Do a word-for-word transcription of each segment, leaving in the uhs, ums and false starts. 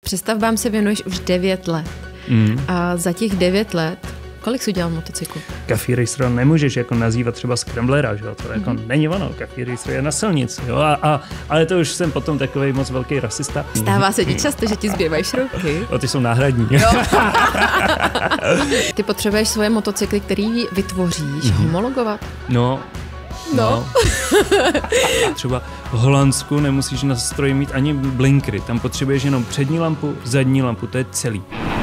Přestavbám se věnuješ už devět let. Mm. A za těch devět let, kolik jsi udělal motocyklu? Café Racer nemůžeš jako nazývat třeba Scramblera, že jo? To jako mm. není ono. Café Racer je na silnici, jo? A, a, ale to už jsem potom takovej moc velký rasista. Stává se ti často, že ti zbývají šrouby? O, ty jsou náhradní. Ty potřebuješ svoje motocykly, který vytvoříš, mm. homologovat? No, No. no. Třeba v Holandsku nemusíš na stroji mít ani blinkry, tam potřebuješ jenom přední lampu, zadní lampu, to je celý.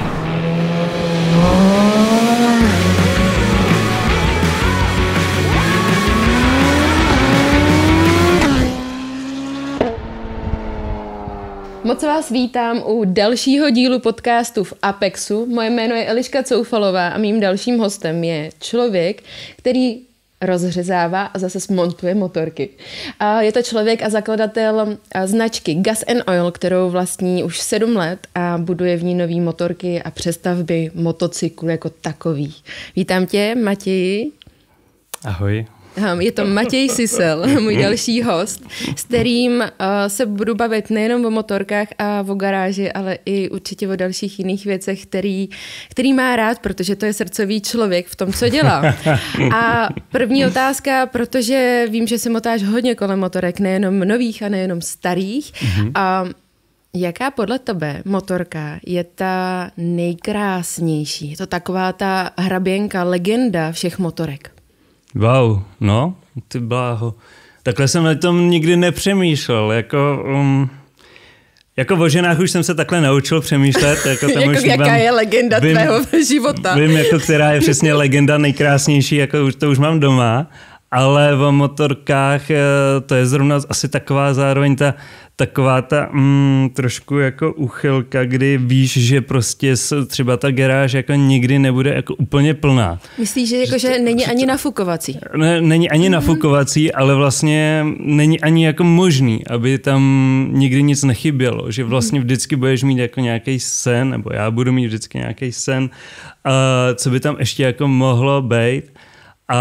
Moc vás vítám u dalšího dílu podcastu v Apexu. Moje jméno je Eliška Coufalová a mým dalším hostem je člověk, který rozřezává a zase smontuje motorky. A je to člověk a zakladatel značky Gas and Oil, kterou vlastní už sedm let a buduje v ní nový motorky a přestavby motocyklu jako takový. Vítám tě, Matěji. Ahoj. Je to Matěj Sisel, můj další host, s kterým uh, se budu bavit nejenom o motorkách a o garáži, ale i určitě o dalších jiných věcech, který, který má rád, protože to je srdcový člověk v tom, co dělá. A první otázka, protože vím, že si motáš hodně kolem motorek, nejenom nových a nejenom starých. Mm-hmm. A jaká podle tebe motorka je ta nejkrásnější? Je to taková ta hraběnka, legenda všech motorek? Wow, no, ty bláho. Takhle jsem na tom nikdy nepřemýšlel, jako... Um, jako o ženách už jsem se takhle naučil přemýšlet. Jako, tam jako už jaká mám, je legenda vím, tvého života. Vím, jako, která je přesně legenda nejkrásnější, jako už to už mám doma, ale o motorkách to je zrovna asi taková zároveň ta taková ta mm, trošku jako uchylka, kdy víš, že prostě třeba ta garáž jako nikdy nebude jako úplně plná. Myslíš, že, jako, že, že není že ani nafukovací? Ne, není ani mm-hmm. nafukovací, ale vlastně není ani jako možný, aby tam nikdy nic nechybělo, že vlastně vždycky budeš mít jako nějaký sen, nebo já budu mít vždycky nějaký sen, a co by tam ještě jako mohlo být. A,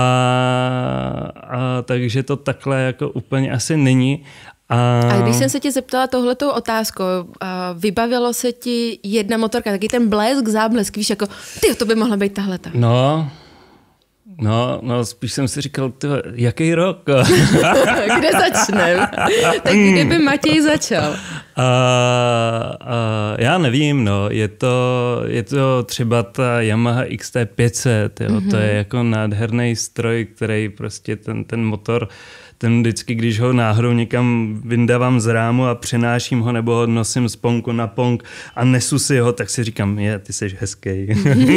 a takže to takhle jako úplně asi není. A... a když jsem se tě zeptala tohletou otázkou, vybavilo se ti jedna motorka, taky ten blesk, záblesk, víš, jako, ty, to by mohla být tahleta. No, no, no, spíš jsem si říkal, ty, jaký rok? Kde začneme? Tak kde by Matěj začal? A, a, já nevím, no, je to, je to třeba ta Yamaha X T pět set, jo, mm-hmm. to je jako nádherný stroj, který prostě ten, ten motor, ten vždycky, když ho náhodou někam vyndávám z rámu a přenáším ho, nebo ho nosím z ponku na ponk a nesu si ho, tak si říkám, je, ty jsi hezký.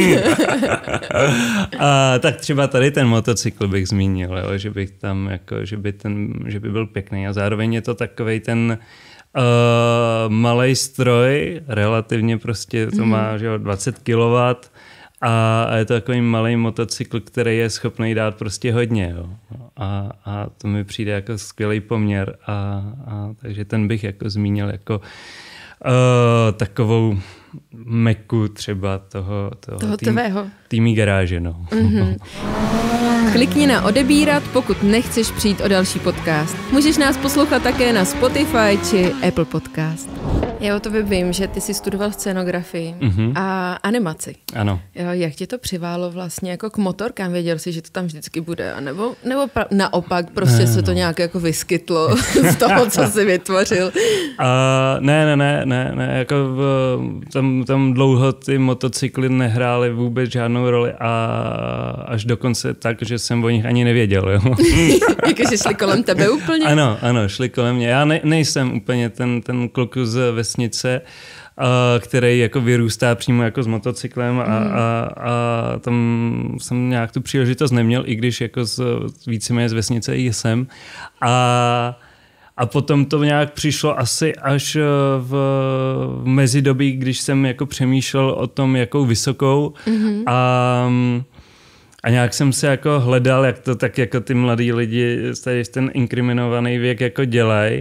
A tak třeba tady ten motocykl bych zmínil, jo, že bych tam jako, že by ten, že by byl pěkný a zároveň je to takovej ten uh, malej stroj, relativně prostě to má, že jo, dvacet kilowattů, a je to takový malý motocykl, který je schopný dát prostě hodně. Jo. A, a to mi přijde jako skvělý poměr. A, a, takže ten bych jako zmínil jako uh, takovou meku třeba toho, toho, toho tým, tvého. Týmí garáže. No. Mm-hmm. Klikni na odebírat, pokud nechceš přijít o další podcast. Můžeš nás poslouchat také na Spotify či Apple Podcast. Já o tobě vím, že ty jsi studoval scenografii mm-hmm. a animaci. Ano. Jo, jak tě to přiválo vlastně jako k motorkám? Věděl jsi, že to tam vždycky bude? A nebo, nebo pra- naopak prostě ne, se to no. nějak jako vyskytlo z toho, co jsi vytvořil? A ne, ne, ne, ne, ne, jako v, tam, tam dlouho ty motocykly nehrály vůbec žádnou roli a až dokonce tak, že jsem o nich ani nevěděl. Jo. Jakože šli kolem tebe úplně? Ano, ano, šli kolem mě. Já ne, nejsem úplně ten, ten kluk z vesnice, uh, který jako vyrůstá přímo jako s motocyklem a, mm. a, a tam jsem nějak tu příležitost neměl, i když jako z, víceméně z vesnice jsem. A A potom to nějak přišlo asi až v, v mezidobí, když jsem jako přemýšlel o tom, jakou vysokou mm-hmm. a, a nějak jsem se jako hledal, jak to tak jako ty mladí lidi, tady ten inkriminovaný věk jako dělají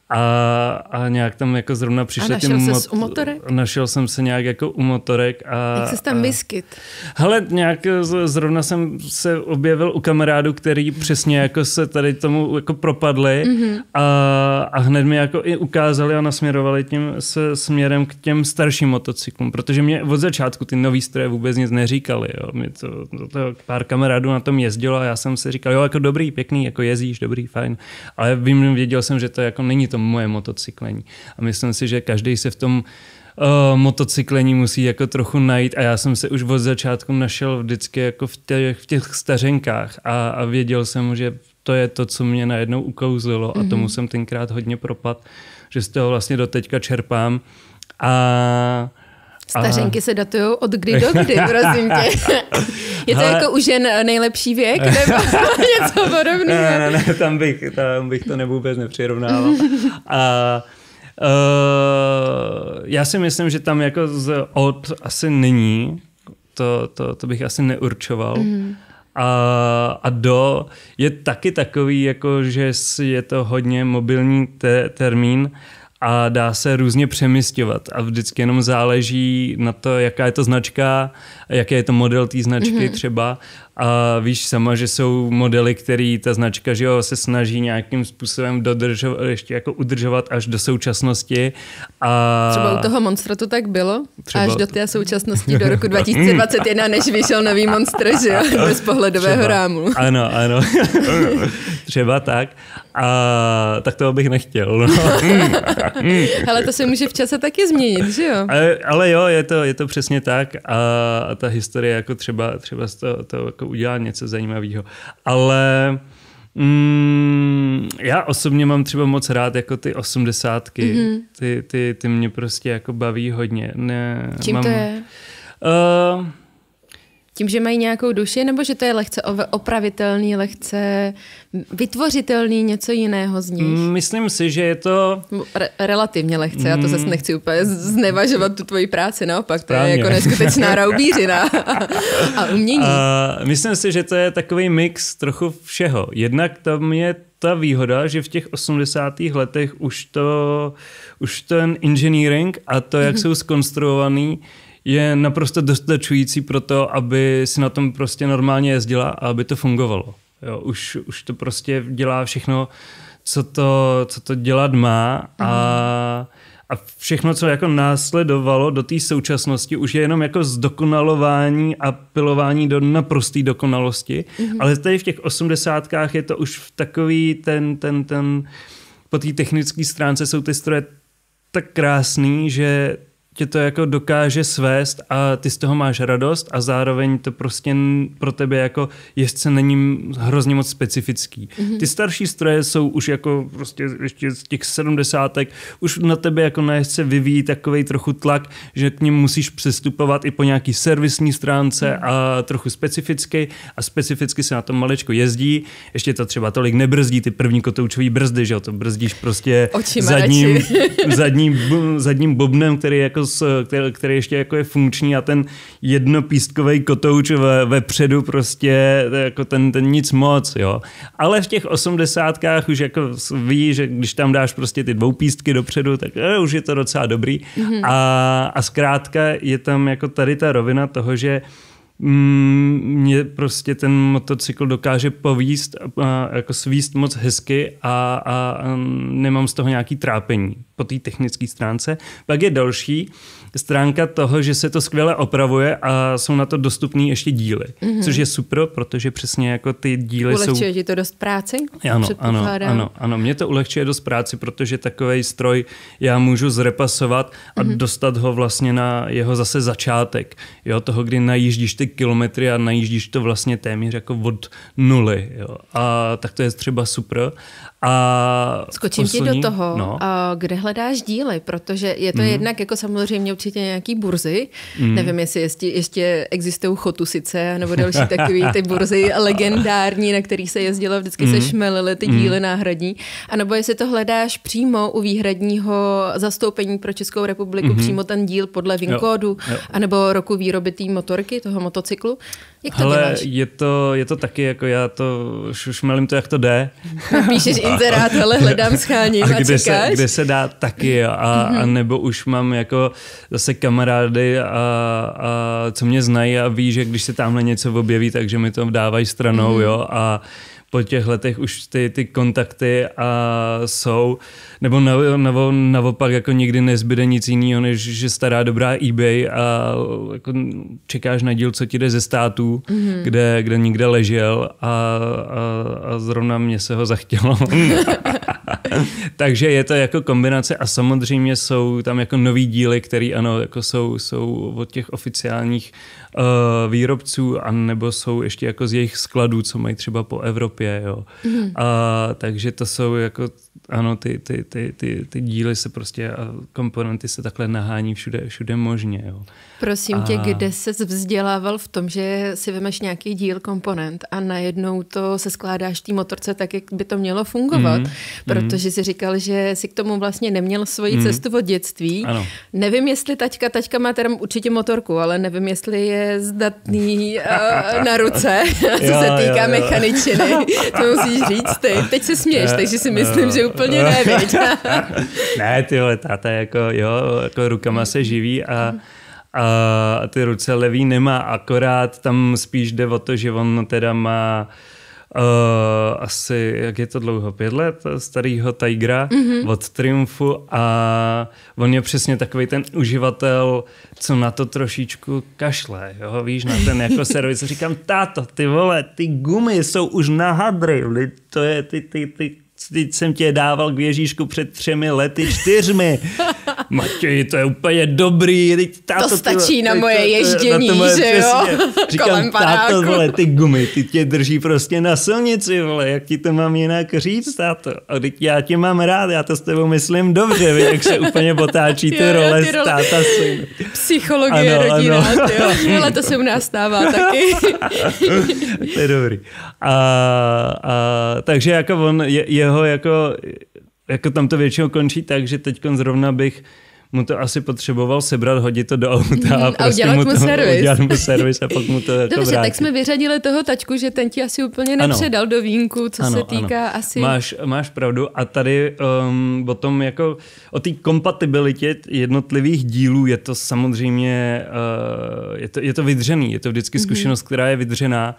A, a nějak tam jako zrovna přišly ty motorky. A našel ses u motorek? Našel jsem se nějak jako u motorek. A, jak ses tam vyskyt? Hele, nějak zrovna jsem se objevil u kamarádů, který přesně jako se tady tomu jako propadli mm-hmm. a, a hned mi jako i ukázali a nasměrovali tím se směrem k těm starším motocyklům, protože mě od začátku ty nový stroje vůbec nic neříkali. Jo. Mě to, to, to pár kamarádů na tom jezdilo a já jsem si říkal, jo, jako dobrý, pěkný, jako jezdíš, dobrý, fajn. Ale vím, věděl jsem, že to jako není to moje motocyklení. A myslím si, že každý se v tom uh, motocyklení musí jako trochu najít a já jsem se už od začátku našel vždycky jako v těch, v těch stařenkách a, a věděl jsem, že to je to, co mě najednou ukouzlilo mm-hmm. a tomu jsem tenkrát hodně propad, že z toho vlastně do teďka čerpám. A stařenky a... se datujou od kdy do kdy, prosím tě. Je to ale... jako u žen nejlepší věk, nebo něco podobného? Ne, ne, ne, tam bych, tam bych to vůbec nepřirovnával. A uh, já si myslím, že tam jako z od asi není, to, to, to bych asi neurčoval. Mm. A, a do je taky takový, jako že je to hodně mobilní te, termín, a dá se různě přemysťovat a vždycky jenom záleží na to, jaká je to značka, jaký je to model té značky mm-hmm. třeba. A víš sama, že jsou modely, který ta značka, že jo, se snaží nějakým způsobem dodržovat, ještě jako udržovat až do současnosti. A třeba u toho Monstra to tak bylo? Třeba... Až do té současnosti, do roku dva tisíce dvacet jedna, než vyšel nový Monster, že jo, bez pohledového třeba. Rámu. Ano, ano. Třeba tak. A tak toho bych nechtěl. No. Ale to se může v čase taky změnit, že jo? Ale, ale jo, je to, je to přesně tak a, a ta historie jako třeba, třeba z toho, toho jako udělá něco zajímavého. Ale mm, já osobně mám třeba moc rád jako ty osmdesátky. Mm-hmm. Ty, ty, ty mě prostě jako baví hodně. Ne, čím mám, to je? Uh, Tím, že mají nějakou duši, nebo že to je lehce opravitelný, lehce vytvořitelný, něco jiného z nich? Myslím si, že je to... Re- relativně lehce, já to zase nechci úplně znevažovat tu tvoji práci, naopak, to je jako neskutečná raubířina a umění. A myslím si, že to je takový mix trochu všeho. Jednak tam je ta výhoda, že v těch osmdesátých letech už to, už ten engineering a to, jak mm-hmm. jsou zkonstruovaný, je naprosto dostačující pro to, aby si na tom prostě normálně jezdila a aby to fungovalo. Jo, už, už to prostě dělá všechno, co to, co to dělat má a, a všechno, co jako následovalo do té současnosti, už je jenom jako zdokonalování a pilování do naprosté dokonalosti, mm-hmm. ale tady v těch osmdesátkách je to už v takový ten, ten, ten po té technické stránce jsou ty stroje tak krásný, že tě to jako dokáže svést a ty z toho máš radost a zároveň to prostě pro tebe jako jezdce není hrozně moc specifický. Mm-hmm. Ty starší stroje jsou už jako prostě ještě z těch sedmdesátek už na tebe jako na jezdce vyvíjí takovej trochu tlak, že k nim musíš přestupovat i po nějaký servisní stránce mm. a trochu specificky a specificky se na tom malečko jezdí. Ještě to třeba tolik nebrzdí ty první kotoučový brzdy, že jo, to brzdíš prostě zadním, zadním, zadním bobnem, který jako Který, který ještě jako je funkční a ten jednopístkový kotouč ve, vepředu prostě jako ten, ten nic moc, jo. Ale v těch osmdesátkách už jako ví, že když tam dáš prostě ty dvoupístky dopředu, tak je, už je to docela dobrý. Mm-hmm. A, a zkrátka je tam jako tady ta rovina toho, že mě prostě ten motocykl dokáže povíst a jako svíst moc hezky a, a nemám z toho nějaký trápení po té technické stránce. Pak je další stránka toho, že se to skvěle opravuje a jsou na to dostupný ještě díly, mm-hmm. což je super, protože přesně jako ty díly ulehčuje jsou... Ulehčuje ti to dost práci? Ano, ano, ano, ano, mě to ulehčuje dost práci, protože takovej stroj já můžu zrepasovat a mm-hmm. dostat ho vlastně na jeho zase začátek, jo, toho, kdy najíždíš ty kilometry a najíždíš to vlastně téměř jako od nuly, jo, a tak to je třeba super. A skočím poslední, ti do toho, no. a kde hledáš díly, protože je to mm. jednak jako samozřejmě určitě nějaký burzy, mm. nevím, jestli ještě, ještě existují Chotusice nebo další takový ty burzy legendární, na kterých se jezdilo, vždycky mm. se šmelily ty díly mm. náhradní, anebo jestli to hledáš přímo u výhradního zastoupení pro Českou republiku, mm. přímo ten díl podle VIN kódu, anebo roku výroby té motorky, toho motocyklu. Jak to hele, děláš? Je to, je to taky, jako já to šmelím to, jak to jde. Píšeš inzerát, hele, hledám, scháním a, a kde čekáš? Se, kde se dá taky a, a nebo už mám jako zase kamarády, a, a co mě znají a ví, že když se tamhle něco objeví, takže mi to dávají stranou, mm. jo, a po těch letech už ty, ty kontakty a jsou, nebo nebo naopak jako nikdy nezbyde nic jiného, než že stará dobrá eBay a jako čekáš na díl, co ti jde ze států, mm-hmm. kde, kde nikde ležel a, a, a zrovna mě se ho zachtělo. Takže je to jako kombinace a samozřejmě jsou tam jako nový díly, které ano, jako jsou, jsou od těch oficiálních uh, výrobců a nebo jsou ještě jako z jejich skladů, co mají třeba po Evropě, jo. Mm. A, takže to jsou jako, ano, ty, ty, ty, ty, ty díly se prostě a komponenty se takhle nahání všude, všude možně, jo. Prosím a... tě, kde ses vzdělával v tom, že si vemeš nějaký díl, komponent a najednou to se skládáš v té motorce tak, jak by to mělo fungovat, mm. protože jsi říkal, že si k tomu vlastně neměl svoji mm. cestu od dětství. Ano. Nevím, jestli taťka, taťka má teda určitě motorku, ale nevím, jestli je zdatný uh, na ruce, co jo, se týká jo, jo. mechaničiny. To musíš říct ty. Teď se směješ, takže si myslím, že úplně nevíš. Ne, tyhle, táta jako, jo, jako rukama se živí a a ty ruce levý nemá, akorát tam spíš jde o to, že on teda má uh, asi, jak je to dlouho, pět let starýho Tigera mm-hmm. od Triumphu a on je přesně takovej ten uživatel, co na to trošičku kašle, jo, víš, na ten jako servis. Říkám, táto, ty vole, ty gumy jsou už na hadry, to je ty, ty, ty Teď jsem tě dával k Ježíšku před třemi lety, čtyřmi. Matěj, to je úplně dobrý. Teď, táto, to stačí ty, na ty, moje to, ježdění, to, to, že jo? Říkám, táto, vole, ty gumy, ty tě drží prostě na silnici, vole, jak ti to mám jinak říct, táto? A teď já tě mám rád, já to s tebou myslím dobře, víš, jak se úplně potáčí ty jo, role z táta syn. Psychologie ano, rodina, ano. Jo. Ale to se u nás stává taky. To je dobrý. A, a, takže jako on, je, jeho jako, jako tam to většinou končí tak, že teď zrovna bych mu to asi potřeboval sebrat, hodit to do auta a, a prostě udělat mu, mu to, servis. udělat mu servis a pak mu to jako Dobře, vrátí. Tak jsme vyřadili toho tačku, že ten ti asi úplně nepředal ano. do vínku, co ano, se týká ano. asi... Máš, máš pravdu a tady um, o tom jako, o té kompatibilitě jednotlivých dílů je to samozřejmě, uh, je, to, je to vydřený, je to vždycky zkušenost, mm-hmm. která je vydřená.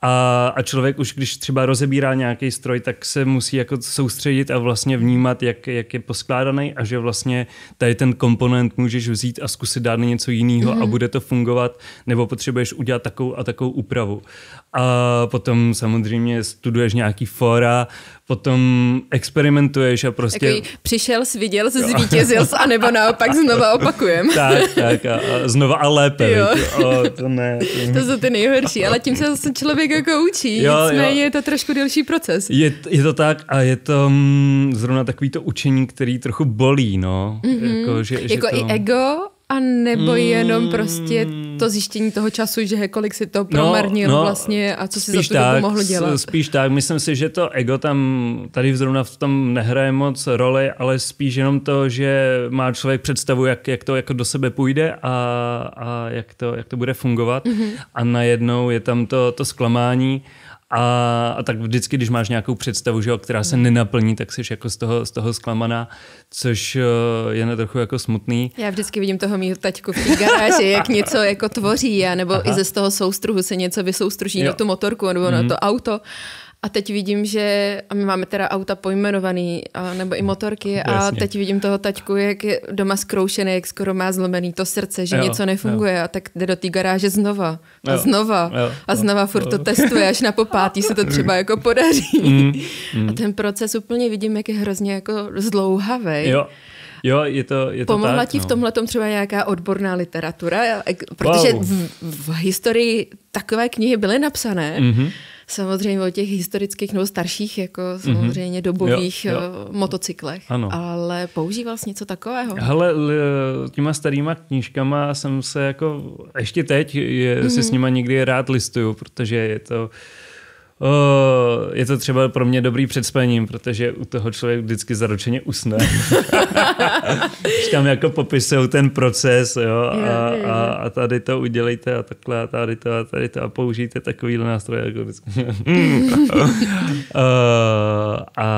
A, a člověk už, když třeba rozebírá nějaký stroj, tak se musí jako soustředit a vlastně vnímat, jak, jak je poskládaný a že vlastně tady ten komponent můžeš vzít a zkusit dát na něco jiného mm-hmm. a bude to fungovat, nebo potřebuješ udělat takovou a takovou úpravu. A potom samozřejmě studuješ nějaký fóra, potom experimentuješ a prostě... Takový přišel, viděl, zvítězil jsi, anebo naopak znova opakujem. tak, tak a, a znova a lépe. O, to ne. To... to jsou ty nejhorší, ale tím se zase člověk jako učí, jo, nicméně jo. je to trošku delší proces. Je, je to tak a je to mm, zrovna takový to učení, který trochu bolí, no. Mm-hmm. Jako, že, jako že to... i ego, a nebo mm. jenom prostě to zjištění toho času, že kolik si to promarnil no, no, vlastně a co si za tu tak, dobu mohlo dělat. Spíš tak, myslím si, že to ego tam tady zrovna v tom nehraje moc roli, ale spíš jenom to, že má člověk představu, jak, jak to jako do sebe půjde a, a jak, to, jak to bude fungovat mm-hmm. a najednou je tam to, to zklamání. A, a tak vždycky, když máš nějakou představu, že jo, která se nenaplní, tak jsi jako z toho, z toho zklamaná, což je na trochu jako smutný. Já vždycky vidím toho mýho taťku v té garáži, jak něco jako tvoří, a nebo Aha. i ze z toho soustruhu se něco vysoustruží jo. na tu motorku nebo mm. na to auto. A teď vidím, že a my máme teda auta pojmenovaný, a, nebo i motorky Jasně. a teď vidím toho taťku, jak je doma zkroušený, jak skoro má zlomený to srdce, že jo, něco nefunguje jo. a tak jde do té garáže znova a jo. znova jo. a znova jo. furt to testuje, až na popátý se to třeba jako podaří. Mm. Mm. A ten proces úplně vidím, jak je hrozně jako zdlouhavej. Jo. Jo, je to, je to Pomohla tak, ti no. v tomhletom třeba nějaká odborná literatura? Protože wow. v, v historii takové knihy byly napsané, mm-hmm. samozřejmě o těch historických nebo starších, jako samozřejmě mm-hmm. dobových jo, jo. motocyklech. Ano. Ale používal jsi něco takového? Hele, těma starýma knížkama jsem se jako, ještě teď je, mm-hmm. si s nima někdy rád listuju, protože je to O, je to třeba pro mě dobrý před spaním, protože u toho člověk vždycky zaručeně usne. Když tam jako popisují ten proces, jo, a, a, a tady to udělejte a takhle a tady to a tady to a použijte takovýhle nástroje. Jako vždycky. a, a,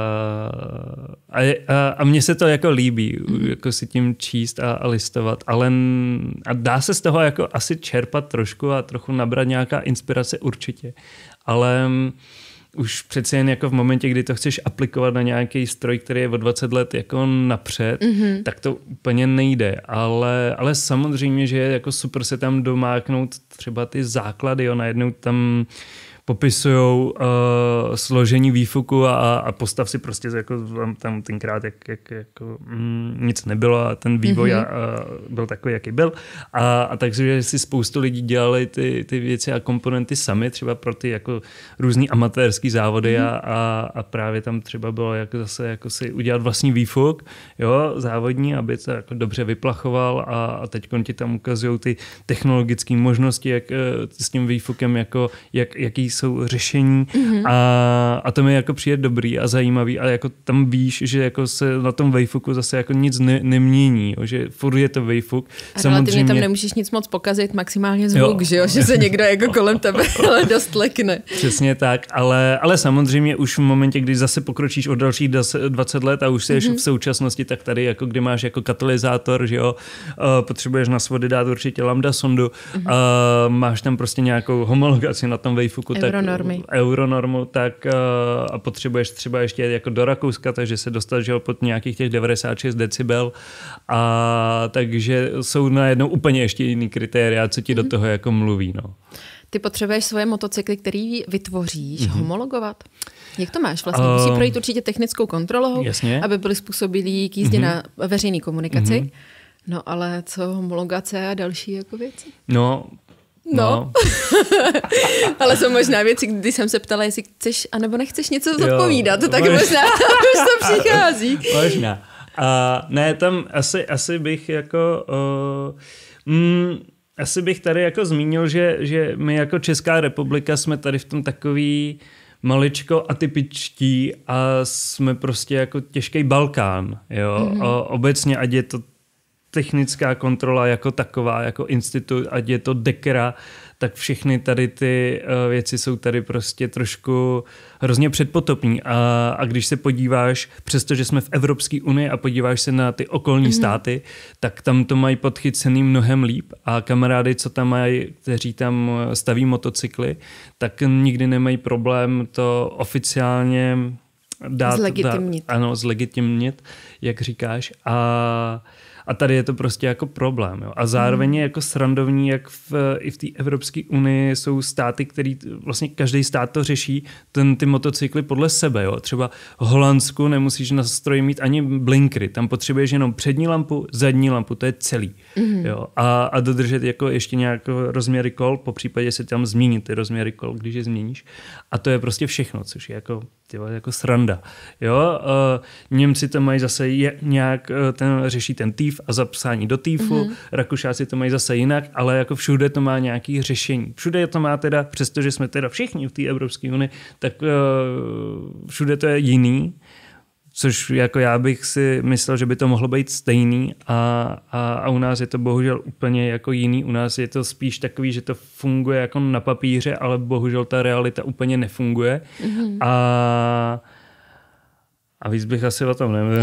a, a mně se to jako líbí, jako si tím číst a, a listovat, ale a dá se z toho jako asi čerpat trošku a trochu nabrat nějaká inspirace určitě. Ale už přece jen jako v momentě, kdy to chceš aplikovat na nějaký stroj, který je o dvacet let jako napřed, mm-hmm. tak to úplně nejde. Ale, ale samozřejmě, že je jako super se tam domáknout třeba ty základy, jo, najednou tam popisujou uh, složení výfuku a, a postav si prostě jako tam tenkrát jak, jak, jako, mm, nic nebylo a ten vývoj mm-hmm. a, a byl takový, jaký byl. A, a takže si spoustu lidí dělali ty, ty věci a komponenty sami, třeba pro ty jako různý amatérský závody mm-hmm. a, a, a právě tam třeba bylo jako zase jako si udělat vlastní výfuk, jo, závodní, aby to jako dobře vyplachoval a, a teď ti tam ukazují ty technologické možnosti, jak s tím výfukem, jako, jak, jaký jsou řešení mm-hmm. a, a to mi jako přijde dobrý a zajímavý a jako tam víš, že jako se na tom wavefooku zase jako nic ne, nemění, jo, že furt je to wavefuk. A relativně tam nemůžeš nic moc pokazit, maximálně zvuk, jo. Že jo, že se někdo jako kolem tebe ale dost lekne. Přesně tak, ale, ale samozřejmě už v momentě, kdy zase pokročíš o dalších dvacet let a už jsi mm-hmm. v současnosti, tak tady jako kdy máš jako katalyzátor, že jo, uh, potřebuješ na svody dát určitě lambda sondu, mm-hmm. uh, máš tam prostě nějakou homologaci na tom wavefooku, Euronormy. Euronormu, tak uh, a potřebuješ třeba ještě jako do Rakouska, takže se dostat žel pod nějakých těch devadesát šest decibel a takže jsou najednou úplně ještě jiný kritéria, co ti mm-hmm. do toho jako mluví, no. Ty potřebuješ svoje motocykly, který vytvoříš, mm-hmm. homologovat? Jak to máš vlastně? Musí projít určitě technickou kontrolou, jasně. aby byly způsobilí k jízdě mm-hmm. na veřejné komunikaci. Mm-hmm. No ale co homologace a další jako věci? No, No, no. Ale jsou možná věci, když jsem se ptala, jestli chceš anebo nechceš něco zodpovídat, tak možná, možná už to přichází. Možná. A ne, tam asi, asi bych jako... Uh, mm, asi bych tady jako zmínil, že, že my jako Česká republika jsme tady v tom takový maličko atypičtí a jsme prostě jako těžký Balkán. Jo? Mm-hmm. O, obecně, ať je to technická kontrola jako taková, jako institut, ať je to dekra, tak všechny tady ty uh, věci jsou tady prostě trošku hrozně předpotopní. A, a když se podíváš, přestože jsme v Evropské unii a podíváš se na ty okolní mm-hmm. státy, tak tam to mají podchycený mnohem líp a kamarády, co tam mají, kteří tam staví motocykly, tak nikdy nemají problém to oficiálně dát. Zlegitimnit. Dát, ano, zlegitimnit, jak říkáš. A A tady je to prostě jako problém. Jo. A zároveň je jako srandovní, jak v, i v té Evropské unii jsou státy, který vlastně každý stát to řeší, ten, ty motocykly podle sebe. Jo. Třeba v Holandsku nemusíš na stroji mít ani blinkry. Tam potřebuješ jenom přední lampu, zadní lampu, to je celý. Mm-hmm. Jo. A, a dodržet jako ještě nějaké rozměry kol, po případě se tam zmínit ty rozměry kol, když je změníš. A to je prostě všechno, což je jako, tyvo, jako sranda. Jo. Uh, Němci to mají zase je, nějak, uh, ten, řeší ten týf a zapsání do týfu, mm-hmm. Rakušáci to mají zase jinak, ale jako všude to má nějaké řešení. Všude to má teda, přestože jsme teda všichni v té Evropské unii, tak uh, všude to je jiný, což jako já bych si myslel, že by to mohlo být stejný a, a, a u nás je to bohužel úplně jako jiný. U nás je to spíš takový, že to funguje jako na papíře, ale bohužel ta realita úplně nefunguje. Mm-hmm. A A víc bych asi o tom neměl.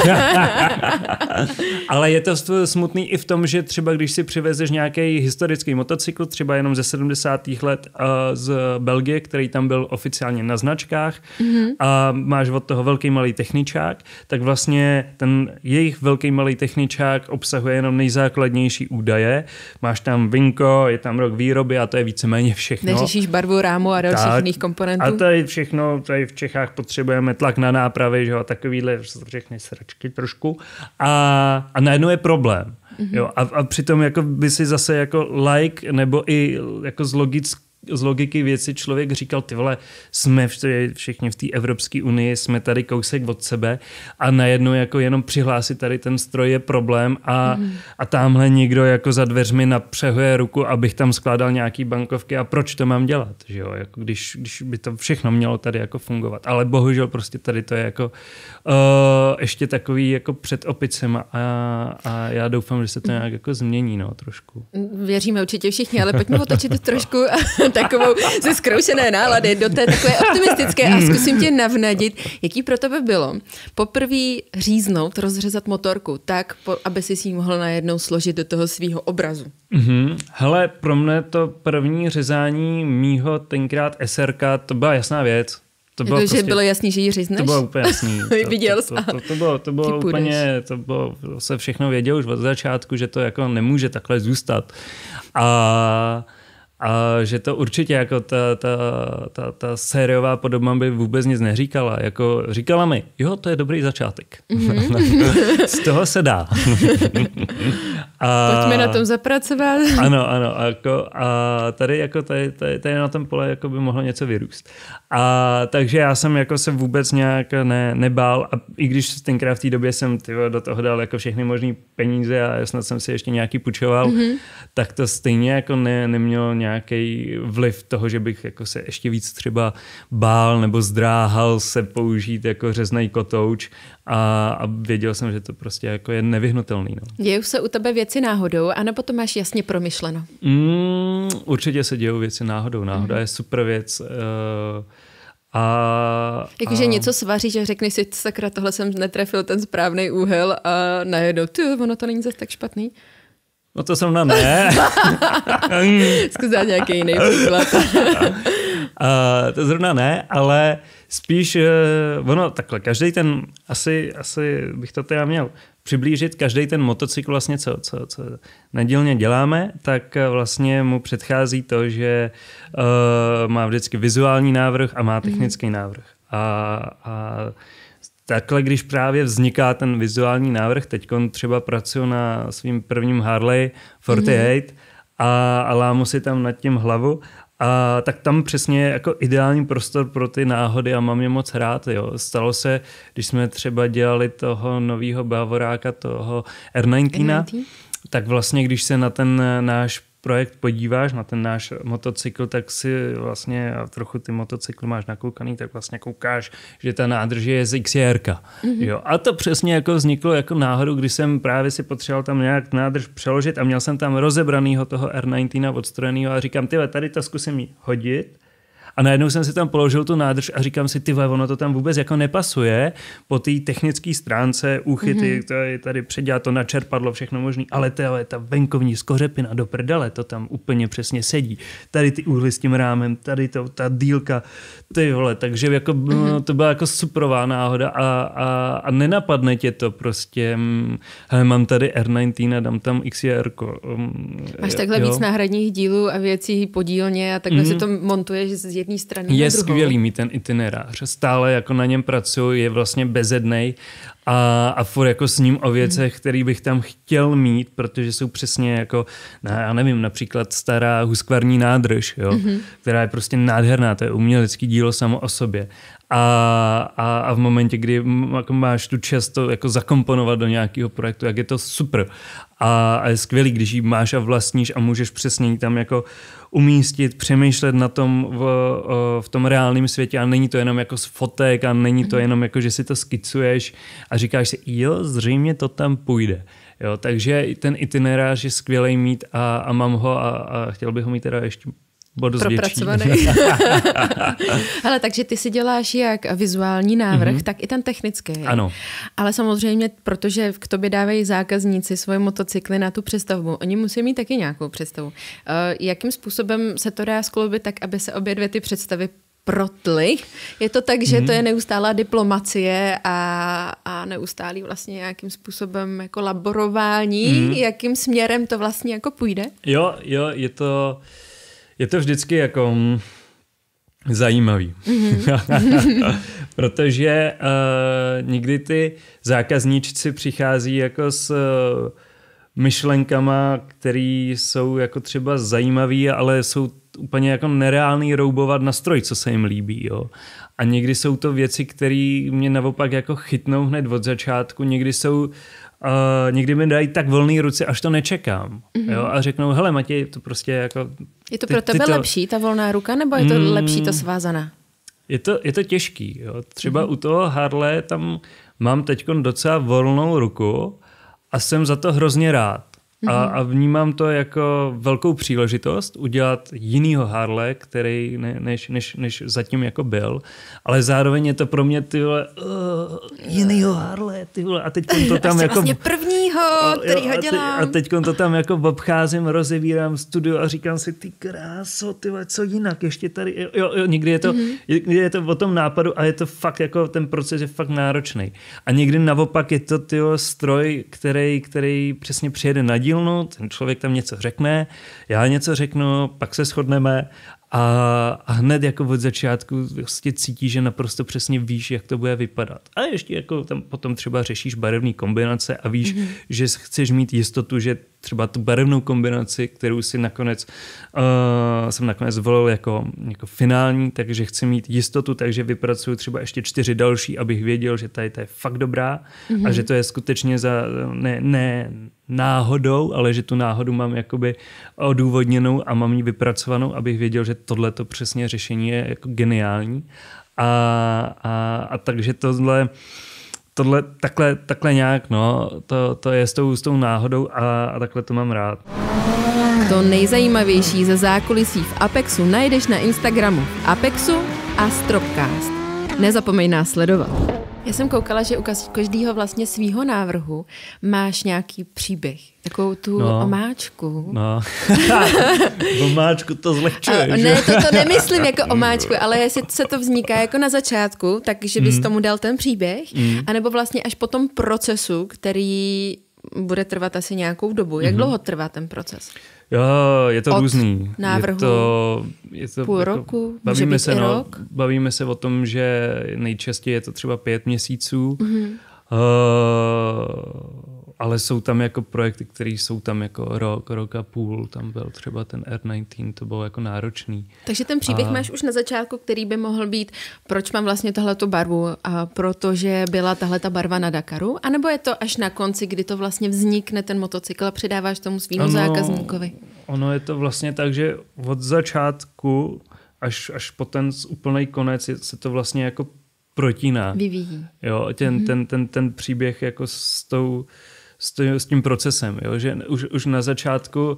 Ale je to smutný i v tom, že třeba když si přivezeš nějaký historický motocykl, třeba jenom ze sedmdesátých let z Belgie, který tam byl oficiálně na značkách mm-hmm. a máš od toho velký malý techničák, tak vlastně ten jejich velký malý techničák obsahuje jenom nejzákladnější údaje. Máš tam vinko, je tam rok výroby a to je víceméně všechno. Neřešíš barvu, rámu a dalších jiných komponentů. A tady všechno, tady v Čechách potřebujeme tlak na nápravy, že jo, takovýhle všechny sračky trošku a, a najednou je problém. Mm-hmm. Jo, a, a přitom jako by si zase jako like nebo i jako z logick, z logiky věci člověk říkal, ty vole, jsme všichni v té Evropské unii, jsme tady kousek od sebe a najednou jako jenom přihlásit tady ten stroj je problém a, mm. a tamhle někdo jako za dveřmi napřehuje ruku, abych tam skládal nějaký bankovky a proč to mám dělat, že jo, jako když, když by to všechno mělo tady jako fungovat, ale bohužel prostě tady to je jako uh, ještě takový jako před opicema a, a já doufám, že se to nějak jako změní, no, trošku. Věříme určitě všichni, ale pojďme otočit trošku takovou ze zkroušené nálady do té takové optimistické a zkusím tě navnadit, jaký pro tebe bylo poprvé říznout, rozřezat motorku tak, po, aby si si ji mohl najednou složit do toho svýho obrazu. Mm-hmm. Hele, pro mě to první řezání mýho tenkrát es er ká, to byla jasná věc. To bylo, jako, prostě, že bylo jasný, že ji řízneš? To bylo úplně jasný. To, Viděl to, to, to, to bylo, to bylo úplně, to bylo, se všechno věděl už od začátku, že to jako nemůže takhle zůstat. A, a že to určitě jako ta, ta, ta, ta sériová podoba by vůbec nic neříkala. Jako říkala mi, jo, to je dobrý začátek. Mm-hmm. Z toho se dá. A, pojďme na tom zapracovat. Ano, ano. A, jako, a tady, jako tady, tady, tady na tom pole jako by mohlo něco vyrůst. A takže já jsem jako se vůbec nějak ne, nebál a i když tenkrát v té době jsem tyvo, do toho dal jako všechny možný peníze a snad jsem si ještě nějaký půjčoval, mm-hmm. tak to stejně jako ne, nemělo nějaký vliv toho, že bych jako se ještě víc třeba bál nebo zdráhal se použít jako řeznej kotouč a, a věděl jsem, že to prostě jako je nevyhnutelný. No. Dějou se u tebe věci náhodou, anebo to máš jasně promyšleno? Mm, určitě se dějou věci náhodou. Náhoda mm. je super věc. Uh, a, Jakože a... něco svaříš a řekneš si, sakra, tohle jsem netrefil ten správný úhel a najednou, ty, ono to není zase tak špatný. No to jsem na ne. Zkus dát nějaký jiný příklad. Uh, to zrovna ne, ale spíš uh, ono takhle, každý ten, asi, asi bych to teda měl přiblížit, každý ten motocykl vlastně, co, co, co nedílně děláme, tak vlastně mu předchází to, že uh, má vždycky vizuální návrh a má technický mm. návrh. A, a takhle, když právě vzniká ten vizuální návrh, teď třeba pracuji na svým prvním Harley čtyřicet osm mm. a, a lámu si tam nad tím hlavu, a tak tam přesně je jako ideální prostor pro ty náhody a mám je moc rád. Jo. Stalo se, když jsme třeba dělali toho novýho Bavoráka, toho R devatenáct, tak vlastně, když se na ten náš projekt podíváš, na ten náš motocykl, tak si vlastně, a trochu ty motocykly máš nakoukaný, tak vlastně koukáš, že ta nádrž je z X J R ka. Mm-hmm. Jo. A to přesně jako vzniklo jako náhodou, když jsem právě si potřeboval tam nějak nádrž přeložit a měl jsem tam rozebranýho toho R devatenáct odstrojenýho a říkám, tyhle, tady to zkusím hodit. A najednou jsem si tam položil tu nádrž a říkám si, ty vole, ono to tam vůbec jako nepasuje po té technické stránce, úchyty, mm-hmm. tady, tady předělá to načerpadlo, všechno možný, ale tyhle, ta venkovní skořepina do prdele, to tam úplně přesně sedí. Tady ty úhly s tím rámem, tady to, ta dílka, ty vole, takže jako, mm-hmm. no, to byla jako superová náhoda a, a, a nenapadne tě to prostě, hm, hele, mám tady R devatenáct, dám tam X J R ko. Um, Máš takhle jo. víc náhradních dílů a věcí podílně a takhle mm-hmm. si to montuješ z jedné strany je na druhou. Skvělý mít ten itinerář. Stále jako na něm pracuji, je vlastně bezednej a, a furt jako s ním o věcech, mm. který bych tam chtěl mít, protože jsou přesně jako, no, já nevím, například stará huskvarní nádrž, jo, mm-hmm. která je prostě nádherná, to je umělecký dílo samo o sobě. A, a, a v momentě, kdy jako máš tu čest to jako zakomponovat do nějakého projektu, jak je to super. A, a je skvělý, když ji máš a vlastníš a můžeš přesně tam jako umístit, přemýšlet na tom v, v tom reálném světě a není to jenom jako z fotek a není to jenom jako, že si to skicuješ a říkáš si, jo, zřejmě to tam půjde. Jo, takže ten itinerář je skvělej mít a, a mám ho a, a chtěl bych ho mít teda ještě propracovaný. Hele, takže ty si děláš jak vizuální návrh, mm-hmm. tak i ten technický. Ano. Ale samozřejmě, protože k tobě dávají zákazníci svoje motocykly na tu přestavbu, oni musí mít taky nějakou představu. Uh, jakým způsobem se to dá skloubit tak, aby se obě dvě ty představy protly? Je to tak, že mm-hmm. to je neustálá diplomacie a, a neustálý vlastně nějakým způsobem jako laborování, mm-hmm. jakým směrem to vlastně jako půjde? Jo, jo, je to Je to vždycky jako zajímavý. Mm-hmm. Protože uh, někdy ty zákazníčci přichází jako s uh, myšlenkama, které jsou jako třeba zajímavý, ale jsou úplně jako nereálný roubovat na stroj, co se jim líbí. Jo. A někdy jsou to věci, které mě naopak jako chytnou hned od začátku, někdy jsou Uh, někdy mi dají tak volný ruce, až to nečekám. Mm-hmm. Jo, a řeknou, hele Matěj, to prostě jako... Je to pro tebe to... lepší, ta volná ruka, nebo je to mm, lepší to svázaná? Je to, je to těžký. Jo. Třeba mm-hmm. u toho Harley tam mám teď docela volnou ruku a jsem za to hrozně rád. Mm-hmm. A, a vnímám to jako velkou příležitost udělat jinýho Harley, který ne, než, než, než zatím jako byl, ale zároveň je to pro mě ty vole, uh, jinýho Harley, ty vole, a teď to tam jako... vlastně prvního, který ho dělám. A teď to tam jako obcházím, rozevírám studio a říkám si, ty kráso, ty vole, co jinak, ještě tady, jo, jo, někdy je to, mm-hmm. někdy je to o tom nápadu a je to fakt jako, ten proces je fakt náročný. A někdy naopak je to ty vole, stroj, který, který přesně přijede na dílnu, ten člověk tam něco řekne, já něco řeknu, pak se shodneme a, a hned jako od začátku vlastně cítí, že naprosto přesně víš, jak to bude vypadat. A ještě jako tam potom třeba řešíš barevné kombinace a víš, mm-hmm. že chceš mít jistotu, že třeba tu barevnou kombinaci, kterou si nakonec uh, jsem nakonec volil jako, jako finální, takže chci mít jistotu, takže vypracuju třeba ještě čtyři další, abych věděl, že tady to je fakt dobrá mm-hmm. a že to je skutečně za ne, ne náhodou, ale že tu náhodu mám jakoby odůvodněnou a mám ji vypracovanou, abych věděl, že tohleto přesně řešení je jako geniální. A, a, a takže tohle Tohle, takhle, takhle nějak, no, to, to je s tou, s tou náhodou a, a takhle to mám rád. To nejzajímavější ze zákulisí v Apexu najdeš na Instagramu Apexu a Stropcast. Nezapomeň nás sledovat. Já jsem koukala, že u každého vlastně svýho návrhu máš nějaký příběh. Takovou tu no, omáčku. No. Omáčku to zlehčuje, a, Ne, to, to nemyslím jako omáčku, ale jestli se to vzniká jako na začátku, takže bys mm. tomu dal ten příběh, mm. anebo vlastně až po tom procesu, který bude trvat asi nějakou dobu. Jak mm. dlouho trvá ten proces? Jo, je to Od různý. návrhu je to, je to půl jako, roku, bavíme může být se, i no, rok. Bavíme se o tom, že nejčastěji je to třeba pět měsíců, mm-hmm. uh, ale jsou tam jako projekty, které jsou tam jako rok, rok a půl, tam byl třeba ten R devatenáct, to bylo jako náročný. Takže ten příběh a... máš už na začátku, který by mohl být, proč mám vlastně tahletu barvu, a protože byla tahleta barva na Dakaru, anebo je to až na konci, kdy to vlastně vznikne ten motocykl a předáváš tomu svýmu ano, zákazníkovi? Ono je to vlastně tak, že od začátku až, až po ten úplný konec se to vlastně jako protíná. Vyvíjí. Jo, ten, mm-hmm. ten, ten, ten příběh jako s tou s tím procesem, jo? Že už, už na začátku,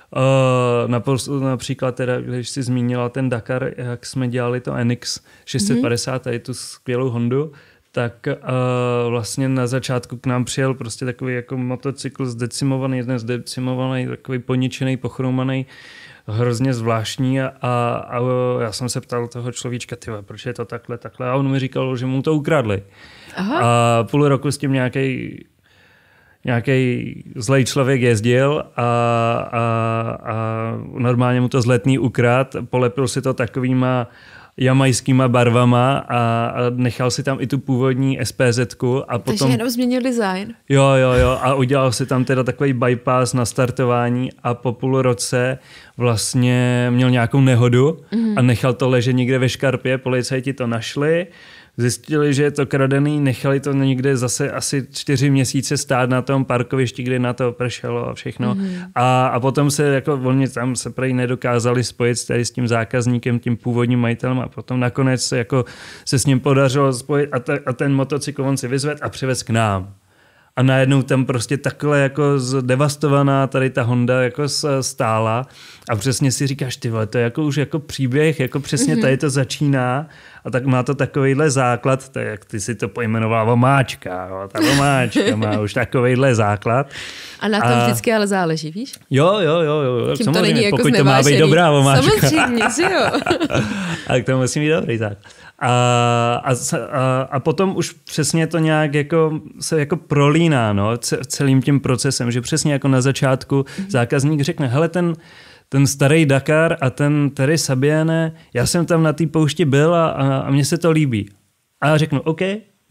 uh, například teda, když jsi zmínila ten Dakar, jak jsme dělali to N X šest set padesát, mm-hmm. tady tu skvělou Hondu, tak uh, vlastně na začátku k nám přijel prostě takový jako motocykl zdecimovaný, jeden zdecimovaný, takový poničený, pochromaný, hrozně zvláštní a, a, a já jsem se ptal toho človíčka, tyhle, proč je to takhle, takhle a on mi říkal, že mu to ukradli. Aha. A půl roku s tím nějaký nějaký zlej člověk jezdil a, a, a normálně mu to zletný ukrad, polepil si to takovýma jamajskýma barvama a, a nechal si tam i tu původní S P Z-ku. A potom, takže jenom změnil design. Jo, jo, jo a udělal si tam teda takový bypass na startování a po půl roce vlastně měl nějakou nehodu mm-hmm. a nechal to ležet někde ve škarpě, policajti to našli, zjistili, že je to kradený, nechali to někde zase asi čtyři měsíce stát na tom parkovišti, kde na to pršelo a všechno. Mm-hmm. A, a potom se jako oni tam se prej nedokázali spojit tady s tím zákazníkem, tím původním majitelem a potom nakonec se, jako, se s ním podařilo spojit a, ta, a ten motocykl on si vyzvedl a přivez k nám. A najednou tam prostě takhle jako zdevastovaná tady ta Honda jako stála a přesně si říkáš, ty vole, to je jako už jako příběh, jako přesně mm-hmm. tady to začíná a tak má to takovejhle základ, tak jak ty si to pojmenovala omáčka, jo, ta omáčka má už takovejhle základ. A na tom a... vždycky ale záleží, víš? Jo, jo, jo, jo. Tím to není jako pokud to má být dobrá omáčka. Samozřejmě, že jo. A to musí být dobrý základ. A, a, a, a potom už přesně to nějak jako se jako prolíná, no, celým tím procesem, že přesně jako na začátku zákazník řekne, hele, ten, ten starý Dakar a ten Terry Sabiene, já jsem tam na té poušti byl a, a, a mně se to líbí. A já řeknu, OK, dobrý.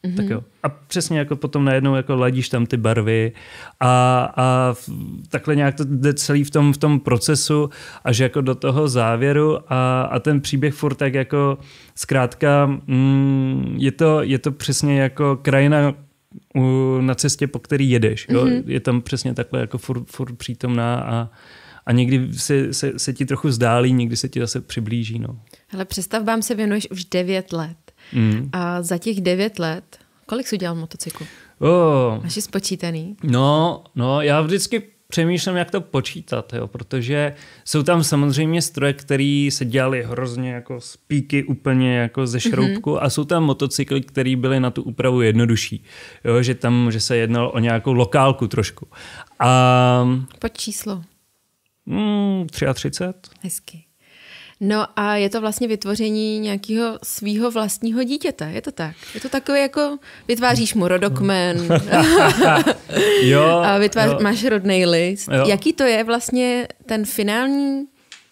Mm-hmm. Tak jo. A přesně jako potom najednou jako ladíš tam ty barvy a, a takhle nějak to jde celý v tom, v tom procesu až jako do toho závěru a, a ten příběh furt tak jako zkrátka mm, je, to, je to přesně jako krajina u, na cestě, po který jedeš. Jo? Mm-hmm. Je tam přesně takhle jako furt, furt přítomná a, a někdy se, se, se ti trochu zdálí, někdy se ti zase přiblíží. No. Hele, přestavbám se věnuješ už devět let. Mm. A za těch devět let, kolik jsi udělal motocyklu? Oh. Máš je spočítaný? No, no, já vždycky přemýšlím, jak to počítat, jo, protože jsou tam samozřejmě stroje, které se dělaly hrozně jako z píky úplně jako ze šroubku mm-hmm. a jsou tam motocykly, které byly na tu úpravu jednodušší. Jo, že tam, že se jednalo o nějakou lokálku trošku. A... Pojď číslo. Mm, třicet tři. Hezky. No a je to vlastně vytvoření nějakého svýho vlastního dítěte, je to tak? Je to takové jako, vytváříš mu rodokmen jo, a vytvář, jo. máš rodnej list. Jo. Jaký to je vlastně ten finální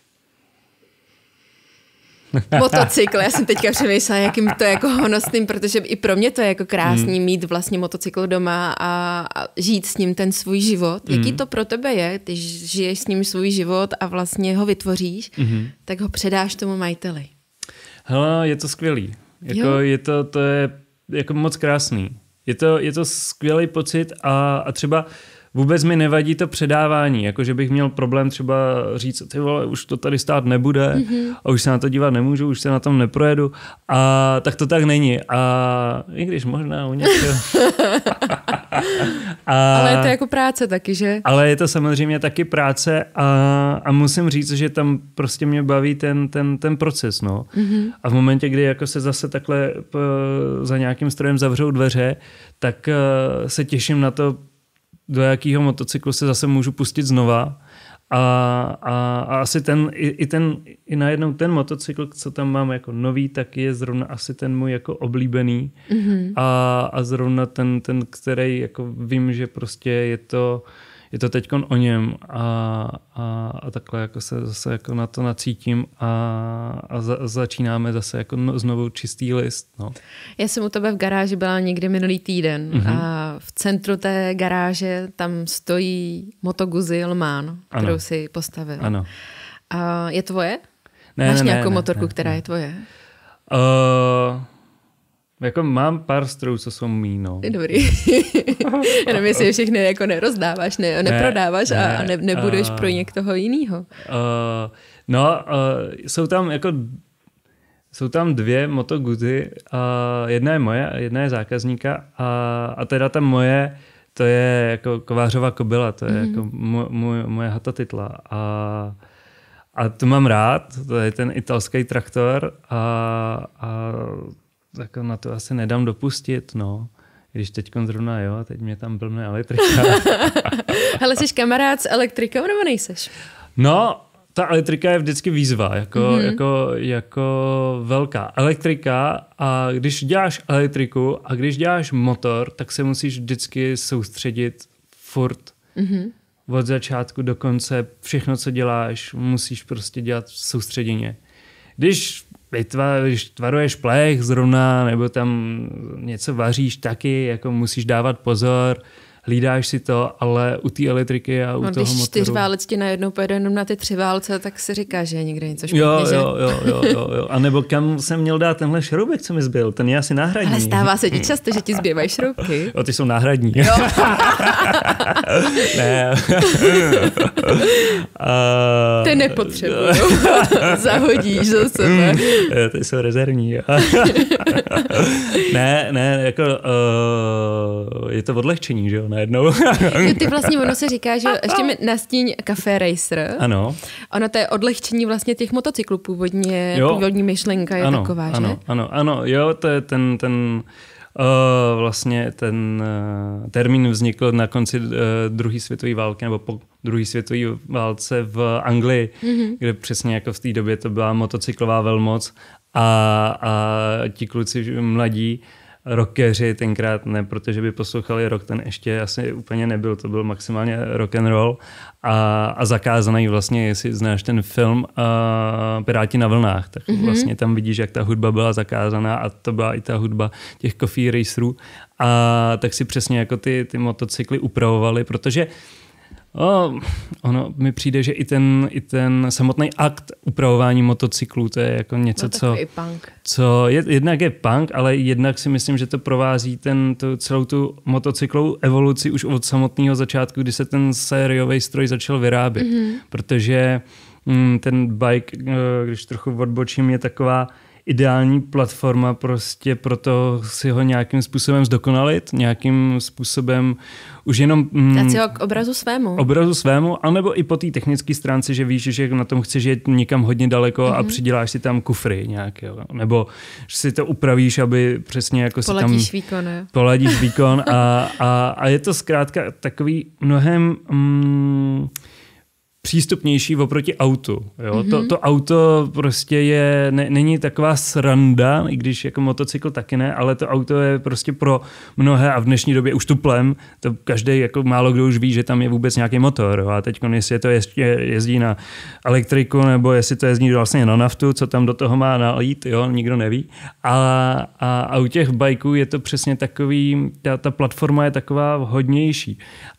motocykl? Já jsem teďka přemýšlela, jakým to je jako honosným, protože i pro mě to je jako krásný hmm. mít vlastně motocykl doma a, a žít s ním ten svůj život. Hmm. Jaký to pro tebe je, když žiješ s ním svůj život a vlastně ho vytvoříš, hmm. tak ho předáš tomu majiteli? Hele, je to skvělý. Jako je to, to je jako moc krásný. Je to, je to skvělý pocit a, a třeba vůbec mi nevadí to předávání, jako že bych měl problém třeba říct, ty vole, už to tady stát nebude mm-hmm. a už se na to dívat nemůžu, už se na tom neprojedu a tak to tak není. A i když možná u něčeho. a, ale je to jako práce taky, že? Ale je to samozřejmě taky práce a, a musím říct, že tam prostě mě baví ten, ten, ten proces. No. Mm-hmm. A v momentě, kdy jako se zase takhle p, za nějakým strojem zavřou dveře, tak uh, se těším na to, do jakého motocyklu se zase můžu pustit znova a, a, a asi ten, i, i ten, i najednou ten motocykl, co tam mám jako nový, tak je zrovna asi ten můj jako oblíbený mm-hmm. a, a zrovna ten, ten, který jako vím, že prostě je to, je to teďkon o něm a, a, a takhle jako se zase jako na to nacítím a, a za, začínáme zase jako no, znovu čistý list. No. Já jsem u tebe v garáži byla někdy minulý týden mm-hmm. a v centru té garáže tam stojí Moto Guzzi Le Mans, kterou ano. si postavil. Ano. A je tvoje? Ne, Máš ne, nějakou ne, motorku, ne, která ne. je tvoje? Uh... Jako mám pár strojů, co jsou mý, no. Dobrý. Jenom jestli je všechny jako nerozdáváš, ne, neprodáváš ne, ne, a ne, nebudeš uh, pro někoho jinýho. Uh, no, uh, jsou tam jako jsou tam dvě Moto Guzzi, uh, jedna je moje a jedna je zákazníka a, a teda ta moje, to je jako Kovářova kobyla, to je mm-hmm. jako mo, mo, moje hatatitla a a to mám rád, to je ten italský traktor a, a tak na to asi nedám dopustit, no. Když teď zrovna jo, teď mě tam blbne elektrika. Hele, jsi kamarád s elektrikou nebo nejseš? No, ta elektrika je vždycky výzva, jako, mm-hmm. jako, jako velká elektrika a když děláš elektriku a když děláš motor, tak se musíš vždycky soustředit furt. Mm-hmm. Od začátku do konce, všechno, co děláš, musíš prostě dělat soustředěně. Když Když tvaruješ plech zrovna, nebo tam něco vaříš taky, jako musíš dávat pozor, hlídáš si to, ale u té elektriky a u no, toho když motoru... čtyř válec ti najednou pojede jenom na ty tři válce, tak si říká, že je někde něco špatně, jo, že? Jo, jo, jo, jo, jo. A nebo kam jsem měl dát tenhle šroubek, co mi zbyl? Ten je asi náhradní. Ale stává se ti často, že ti zbývají šroubky. Jo, ty jsou náhradní. Jo. Ne. A... Ty nepotřebuju. Zahodíš za sebe. Ty jsou rezervní. ne, ne, jako uh, je to odlehčení, že jo, najednou. Jo, ty vlastně, ono se říká, že ještě mi nastíň Café Racer. Ano. Ono to je odlehčení vlastně těch motocyklů původně, jo. Původní myšlenka je ano, taková, ano, že? Ano, ano, jo, to je ten, ten uh, vlastně ten uh, termín vznikl na konci uh, druhé světové války, nebo po druhé světové válce v Anglii, mm-hmm. kde přesně jako v té době to byla motocyklová velmoc a, a ti kluci mladí rockeři, tenkrát ne, protože by poslouchali rock, ten ještě asi úplně nebyl, to byl maximálně rock and roll a, a zakázaný vlastně, jestli znáš ten film uh, Piráti na vlnách, tak mm-hmm. vlastně tam vidíš, jak ta hudba byla zakázaná a to byla i ta hudba těch Coffee Racerů a tak si přesně jako ty, ty motocykly upravovali, protože O, ono mi přijde, že i ten, i ten samotný akt upravování motocyklů, to je jako něco, no, co, punk. co je, jednak je punk, ale jednak si myslím, že to provází ten, tu, celou tu motocyklovou evoluci už od samotného začátku, kdy se ten sériový stroj začal vyrábět. Mm-hmm. Protože mm, ten bike, když trochu odbočím, je taková ideální platforma prostě pro to si ho nějakým způsobem zdokonalit, nějakým způsobem už jenom... Mm, dát si ho k obrazu svému. Obrazu svému, anebo i po té technické stránce, že víš, že na tom chceš jít někam hodně daleko mm-hmm. a přiděláš si tam kufry nějaké, nebo že si to upravíš, aby přesně jako poladíš si tam... výkon, ne? Poladíš výkon a, a, a je to zkrátka takový mnohem... Mm, přístupnější oproti autu. Jo? Mm-hmm. To, to auto prostě je, ne, není taková sranda, i když jako motocykl taky ne, ale to auto je prostě pro mnohé a v dnešní době už tuplem, to každý jako málo kdo už ví, že tam je vůbec nějaký motor. Jo? A teď jestli to jezdí, jezdí na elektriku nebo jestli to jezdí vlastně na naftu, co tam do toho má nalít, jo? Nikdo neví. A, a, a u těch bajků je to přesně takový, ta, ta platforma je taková hodnější.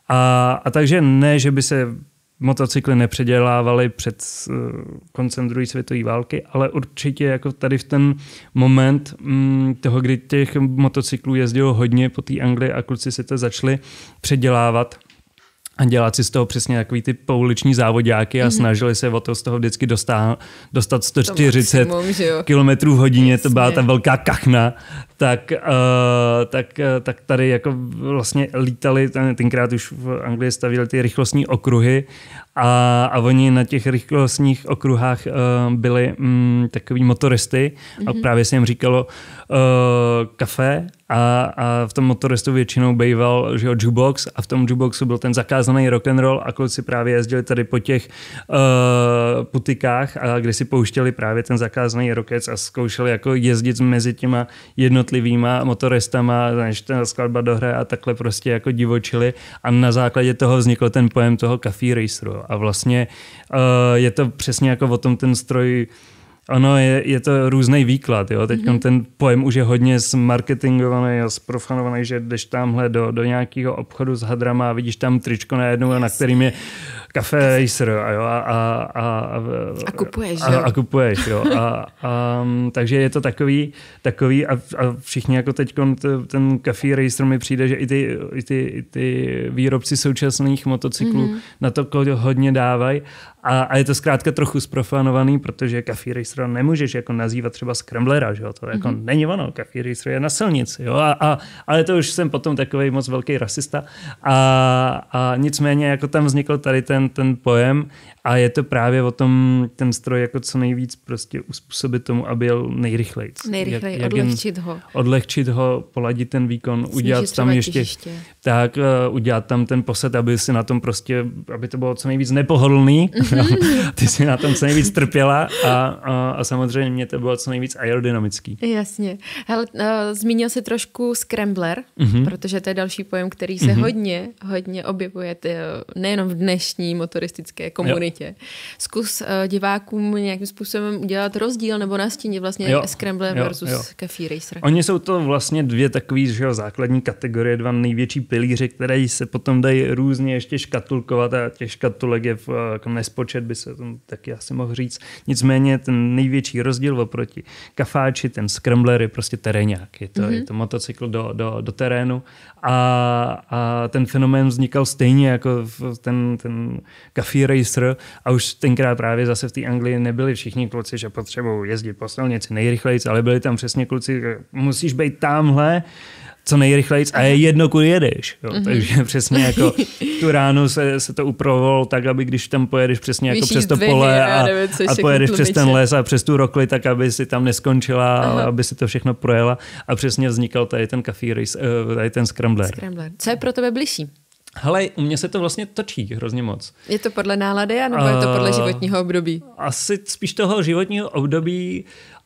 A, a takže ne, že by se motocykly nepředělávaly před uh, koncem druhé světové války, ale určitě jako tady v ten moment um, toho, kdy těch motocyklů jezdilo hodně po té Anglii a kluci si to začali předělávat a dělat si z toho přesně takový ty pouliční závodáky a mm-hmm. snažili se o to z toho vždycky dostat, dostat sto čtyřicet kilometrů v hodině, to byla ta velká kachna, tak, uh, tak, uh, tak tady jako vlastně lítali, ten, tenkrát už v Anglii stavili ty rychlostní okruhy a, a oni na těch rychlostních okruhách uh, byli um, takový motoristy mm-hmm. a právě se jim říkalo uh, kafe a, a v tom motoristu většinou býval, že jo, jukebox a v tom jukeboxu byl ten zakázaný rock and roll a kluci právě jezdili tady po těch uh, putikách a kde si pouštěli právě ten zakázaný rockec a zkoušeli jako jezdit mezi těma jednotlivýma motoristama, než ta skladba dohraje a takhle prostě jako divočili a na základě toho vznikl ten pojem toho Coffee Raceru a vlastně uh, je to přesně jako o tom ten stroj. Ono je, je to různý výklad. Jo? Teď mm-hmm. ten pojem už je hodně zmarketingovaný a zprofanovaný, že jdeš tamhle do, do nějakého obchodu s hadrama a vidíš tam tričko najednou, na kterým je Cafe Racer a, jo? a, a, a, a kupuješ. A, a kupuješ jo? A, a, takže je to takový, takový a, a všichni jako teď ten Coffee Racer mi přijde, že i ty, i ty, i ty výrobci současných motocyklů mm-hmm. na to hodně dávají a, a je to zkrátka trochu zprofanovaný, protože Coffee Racer nemůžeš jako nazývat třeba Scramblera, že jo? To jako mm-hmm. není ono, Coffee Racer je na silnici, jo? A, a, ale to už jsem potom takovej moc velký rasista a, a nicméně jako tam vznikl tady ten, ten pojem a je to právě o tom ten stroj jako co nejvíc prostě uspůsobit tomu, aby jel nejrychlejc. Nejrychleji, jak, odlehčit ho. Odlehčit ho, poladit ten výkon, snížit udělat tam ještě, těžiště. tak uh, udělat tam ten posed, aby si na tom prostě, aby to bylo co nejvíc nepohodlný, mm-hmm. ty si na tom co nejvíc trpěla a, a, a samozřejmě mě to bylo co nejvíc aerodynamický. Jasně. Hele, uh, zmínil jsi trošku Scrambler, mm-hmm. protože to je další pojem, který se mm-hmm. hodně, hodně objevuje t, nejenom v dnešní motoristické komunitě. Jo. Zkus uh, divákům nějakým způsobem udělat rozdíl nebo nastínit vlastně jo. Scrambler jo. versus jo. Coffee Racer. Oni jsou to vlastně dvě takový, že jo, základní kategorie, dva největší pilíře, které se potom dají různě ještě škatulkovat a těch škatulek je v, jako nespočet, by se tam taky asi mohl říct. Nicméně ten největší rozdíl oproti kafáči, ten Scrambler je prostě terénňák. Je to, mm-hmm. je to motocykl do, do, do terénu a, a ten fenomén vznikal stejně jako ten, ten Coffee Racer a už tenkrát právě zase v té Anglii nebyli všichni kluci, že potřebují jezdit po silnici nejrychlejc, ale byli tam přesně kluci, musíš být tamhle co nejrychlejc a je jedno, kudy jedeš. Jo. Mm-hmm. Takže přesně jako tu ránu se, se to upravovalo tak, aby když tam pojedeš přesně jako přes to pole a, a pojedeš přes ten les a přes tu rokli, tak aby si tam neskončila, ale aby si to všechno projela a přesně vznikal tady ten Coffee Race, tady ten Scrambler. Scrambler. Co je pro tebe bližší? Hele, u mě se to vlastně točí hrozně moc. Je to podle nálady, nebo je to podle životního období? Asi spíš toho životního období.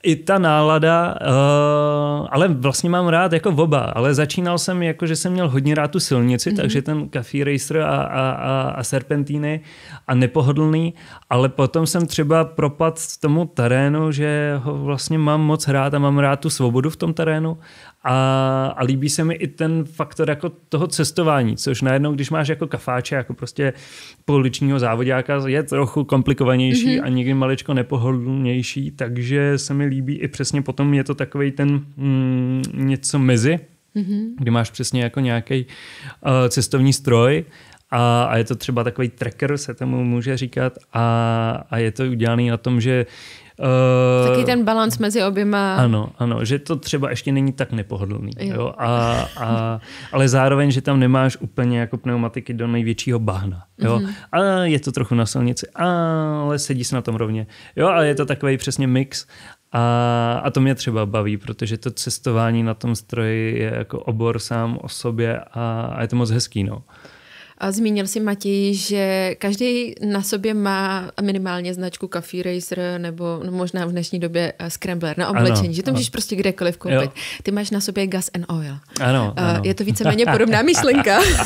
i ta nálada, uh, ale vlastně mám rád jako oba, ale začínal jsem jako, že jsem měl hodně rád tu silnici, mm-hmm. takže ten Coffee Racer a, a, a, a serpentíny a nepohodlný, ale potom jsem třeba propad tomu terénu, že ho vlastně mám moc rád a mám rád tu svobodu v tom terénu a, a líbí se mi i ten faktor jako toho cestování, což najednou, když máš jako kafáče, jako prostě pouličního závodáka, je trochu komplikovanější mm-hmm. a někdy maličko nepohodlnější, takže se mi líbí i přesně potom je to takovej ten mm, něco mezi, mm-hmm. kdy máš přesně jako nějaký uh, cestovní stroj a, a je to třeba takový tracker, se tomu může říkat a, a je to udělaný na tom, že Uh, Taky ten balans mezi oběma. Ano, ano, že to třeba ještě není tak nepohodlný. Jo. Jo? A, a, ale zároveň, že tam nemáš úplně jako pneumatiky do největšího bahna. Jo? Mm-hmm. A je to trochu na silnici, ale sedí se na tom rovně. Jo? A je to takový přesně mix. A, a to mě třeba baví, protože to cestování na tom stroji je jako obor sám o sobě a, a je to moc hezký. No. A zmínil si, Matěj, že každý na sobě má minimálně značku Coffee Racer nebo no možná v dnešní době Scrambler na oblečení, ano, že to můžeš prostě kdekoliv koupit. Jo. Ty máš na sobě Gas and Oil. Ano, ano. Je to víceméně podobná myšlenka. uh...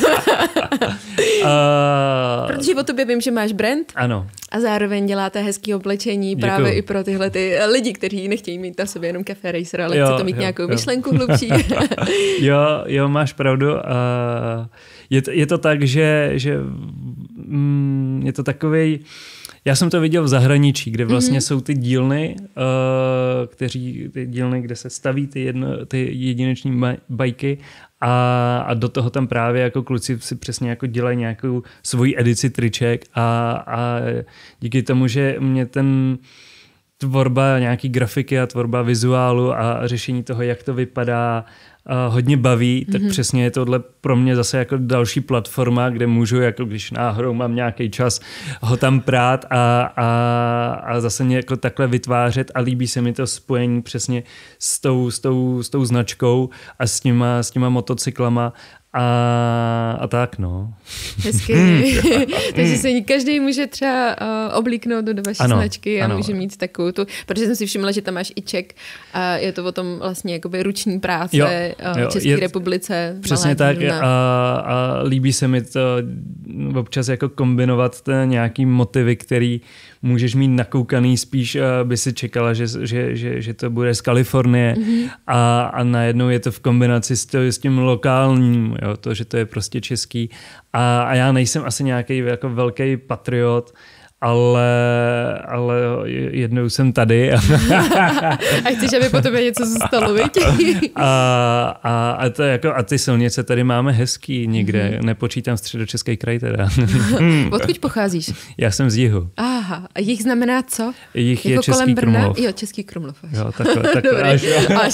Protože o tobě vím, že máš brand. Ano. A zároveň děláte hezký oblečení Děkuju. Právě i pro tyhle ty lidi, kteří nechtějí mít na sobě jenom Coffee Racer, ale chce to mít jo, nějakou jo. myšlenku hlubší. jo, jo, máš pravdu. Uh... Je to, je to tak, že, že mm, je to takovej, já jsem to viděl v zahraničí, kde vlastně mm-hmm. jsou ty dílny, uh, kteří, ty dílny, kde se staví ty, jedno, ty jedineční bajky a, a do toho tam právě jako kluci si přesně jako dělají nějakou svoji edici triček a, a díky tomu, že mě ten tvorba nějaký grafiky a tvorba vizuálu a řešení toho, jak to vypadá, Uh, hodně baví, tak mm-hmm. přesně je tohle pro mě zase jako další platforma, kde můžu, jako když náhodou mám nějaký čas, ho tam prát a, a, a zase mě jako takhle vytvářet a líbí se mi to spojení přesně s tou, s tou, s tou značkou a s těma, s těma motocyklama a, a tak, no. Hezky. Takže se každý může třeba uh, oblíknout do vaší ano, značky a ano. může mít takovou tu, protože jsem si všimla, že tam máš i ček a je to o tom vlastně jakoby ruční práce jo, uh, jo, České je, republice. Přesně tak a, a líbí se mi to občas jako kombinovat nějaký motivy, který můžeš mít nakoukaný, spíš by si čekala, že, že, že, že to bude z Kalifornie mm-hmm. a, a najednou je to v kombinaci s, to, s tím lokálním, jo, to, že to je prostě český. A, a já nejsem asi nějaký jako velký patriot, ale, ale jednou jsem tady. A chceš, aby po tobě něco zůstalo, viď? a, a, a, to jako, a ty silnice tady máme hezký někde, mm-hmm. nepočítám Středočeský kraj teda. Odkud pocházíš? Já jsem z jihu. Aha, a jich znamená co? Jich jako je Český Krumlov. Jo, Český Krumlov. Až. Jo, takhle, takhle. Až, až.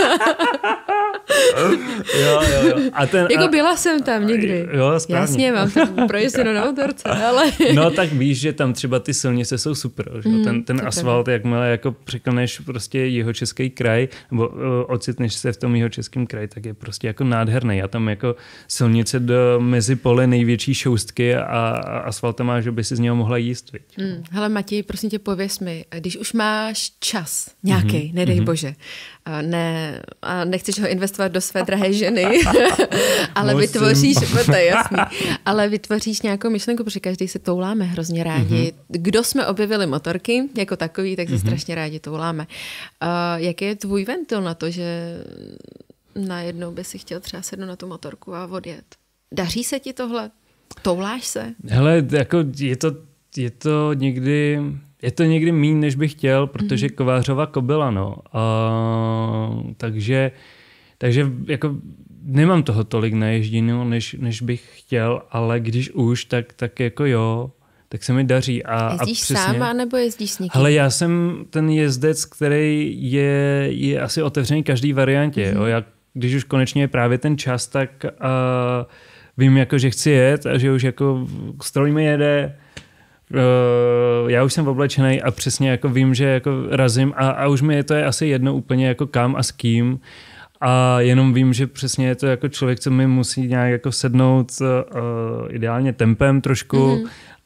jo, jo, jo. A ten, jako byla jsem tam někdy. Jo, správně. Jasně, mám tam projezdeno na motorce, ale... No tak víš, že tam třeba ty silnice jsou super. Že? Mm, ten ten asfalt, jakmile jako překoneš prostě Jihočeský kraj, nebo uh, ocitneš se v tom Jihočeském kraji, tak je prostě jako nádherný. A tam jako silnice do mezi pole největší šoustky a, a asfaltem má, že by si z něho mohla jíst. Mm, hele Matěj, prosím tě, pověz mi, když už máš čas nějaký, mm-hmm, nedej mm-hmm. bože, a ne, a nechceš ho investovat do své drahé ženy, ale Musím. vytvoříš, to je jasný, ale vytvoříš nějakou myšlenku, protože každý se touláme hrozně rádi. Mm-hmm. Kdo jsme objevili motorky jako takový, tak se mm-hmm. strašně rádi touláme. Uh, jaký je tvůj ventil na to, že najednou by si chtěl třeba sednout na tu motorku a odjet? Daří se ti tohle? Touláš se? Hele, jako je to, je to někdy... Je to někdy míň, než bych chtěl, protože mm-hmm. Kovářova kobyla, no. Uh, takže, takže jako nemám toho tolik naježděno, než, než bych chtěl, ale když už, tak, tak jako jo, tak se mi daří. A, jezdíš a přesně, sám, nebo jezdíš s někým? Hele, já jsem ten jezdec, který je, je asi otevřený každý variantě. Mm-hmm. Jo. Já, když už konečně je právě ten čas, tak uh, vím, jako, že chci jet a že už jako stroj mi jede. Uh, já už jsem oblečený a přesně jako vím, že jako razím a, a už mi je to je asi jedno úplně jako kam a s kým a jenom vím, že přesně je to jako člověk, co mi musí nějak jako sednout uh, ideálně tempem trošku mm-hmm.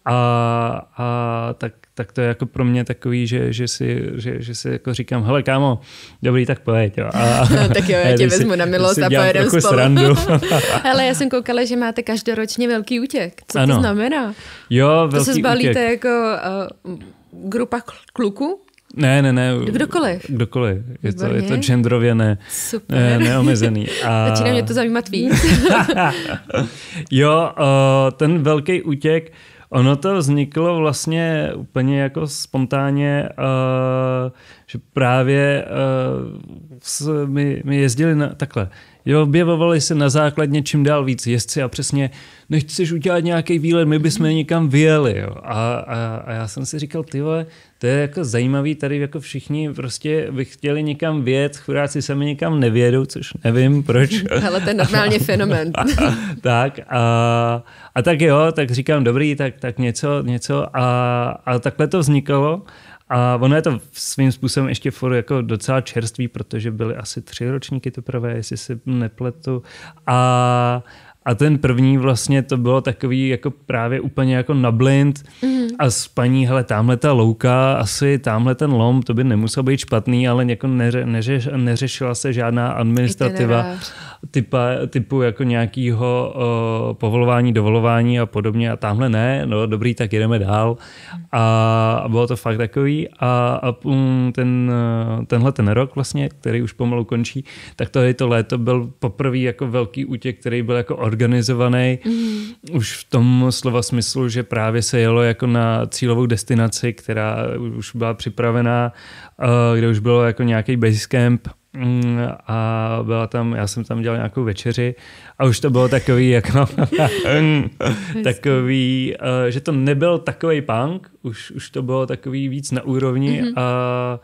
A, a tak, tak to je jako pro mě takový, že, že, si, že, že si jako říkám, hele kámo, dobrý, tak pojď. Jo. A, no, tak jo, já tě vezmu na milost a pojedem spolu. Hele, já jsem koukala, že máte každoročně velký útěk. Co ano. to znamená? Jo, velký to se zbalíte útěk. jako uh, grupa kluků? Ne, ne, ne. Kdokoliv. Kdokoliv. Je to, je to genderově ne, ne, neomezený. A... Začíná mě to zajímat víc. Jo, uh, ten velký útěk, ono to vzniklo vlastně úplně jako spontánně, uh, že právě uh, my, my jezdili na, takhle. Jo, objevovali se na základně čím dál víc jezdci a přesně, než chceš udělat nějaký výlet, my bychom někam vyjeli. Jo. A, a, a já jsem si říkal, ty vole, to je jako zajímavý, tady jako všichni prostě by chtěli někam vyjet, chudáci sami někam nevědou, což nevím proč. Ale to je normálně fenomén. Tak a, a tak jo, tak říkám, dobrý, tak, tak něco, něco a, a takhle to vznikalo. A ono je to svým způsobem ještě furt jako docela čerstvý, protože byly asi tři ročníky teprve, jestli si nepletu. A, a ten první vlastně to bylo takový jako právě úplně jako na blind mm. a s paní, hele, tamhle ta louka, asi tamhle ten lom, to by nemusel být špatný, ale jako neře, neře, neřešila se žádná administrativa typa, typu jako nějakého uh, povolování, dovolování a podobně a tamhle ne, no dobrý, tak jedeme dál. A, a bylo to fakt takový a, a um, ten, tenhle ten rok vlastně, který už pomalu končí, tak to, to léto byl poprvé jako velký útěk, který byl jako organizovaný mm. už v tom slova smyslu, že právě se jelo jako na cílovou destinaci, která už byla připravená, uh, kde už bylo jako nějaký base camp a byla tam, já jsem tam dělal nějakou večeři a už to bylo takový jako takový, uh, že to nebyl takovej punk, už, už to bylo takový víc na úrovni mm-hmm. a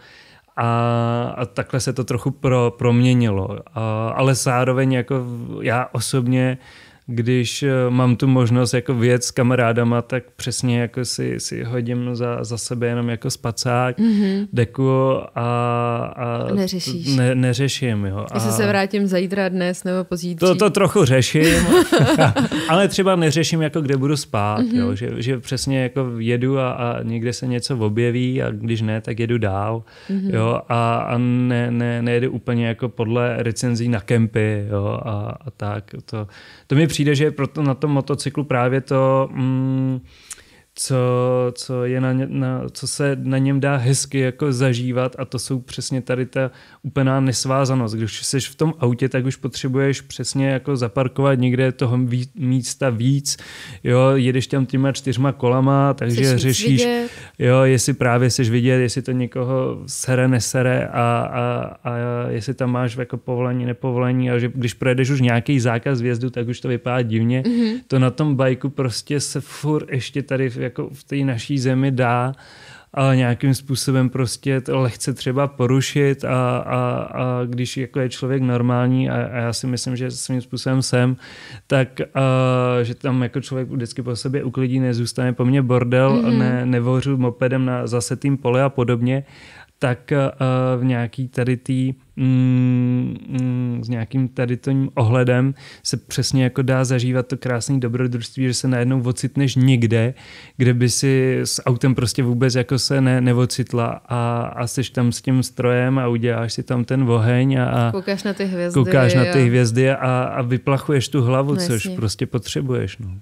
A, a takhle se to trochu pro, proměnilo. A, ale zároveň jako já osobně, když mám tu možnost jako vyjet s kamarádama, tak přesně jako si, si hodím za, za sebe jenom jako spacák, mm-hmm. deku a, a neřešíš. Ne, neřeším. Jo. Jestli se vrátím zítra, dnes nebo pozítří. To, to trochu řeším, ale třeba neřeším, jako kde budu spát. Mm-hmm. Jo. Že, že přesně jako jedu a, a někde se něco objeví a když ne, tak jedu dál. Mm-hmm. Jo. A, a ne, ne, nejedu úplně jako podle recenzí na kempy. Jo. A, a tak. To, to mi přijde, že proto na tom motocyklu právě to, mm, co, co, je na, na, co se na něm dá hezky jako zažívat a to jsou přesně tady ta úplná nesvázanost. Když jsi v tom autě, tak už potřebuješ přesně jako zaparkovat někde toho ví, místa víc. Jo, jedeš tam těma čtyřma kolama, takže Jseš řešíš, jo, jestli právě seš vidět, jestli to někoho sere, nesere a, a, a jestli tam máš jako povolení, nepovolení a že když projedeš už nějaký zákaz vjezdu, tak už to vypadá divně. Mm-hmm. To na tom bajku prostě se furt ještě tady jako v té naší zemi dá a nějakým způsobem prostě to lehce třeba porušit a, a, a když jako je člověk normální a, a já si myslím, že svým způsobem jsem, tak a, že tam jako člověk vždycky po sobě uklidí, nezůstane po mně bordel, mm-hmm. ne, nevořu mopedem na zasetým pole a podobně, tak uh, v nějaký tady tý, mm, mm, s nějakým tady tím ohledem se přesně jako dá zažívat to krásné dobrodružství, že se najednou ocitneš někde, kde by si s autem prostě vůbec jako se ne, neocitla a, a seš tam s tím strojem a uděláš si tam ten oheň a, a koukáš na ty hvězdy, koukáš na ty hvězdy a, a vyplachuješ tu hlavu, no, což prostě potřebuješ. No.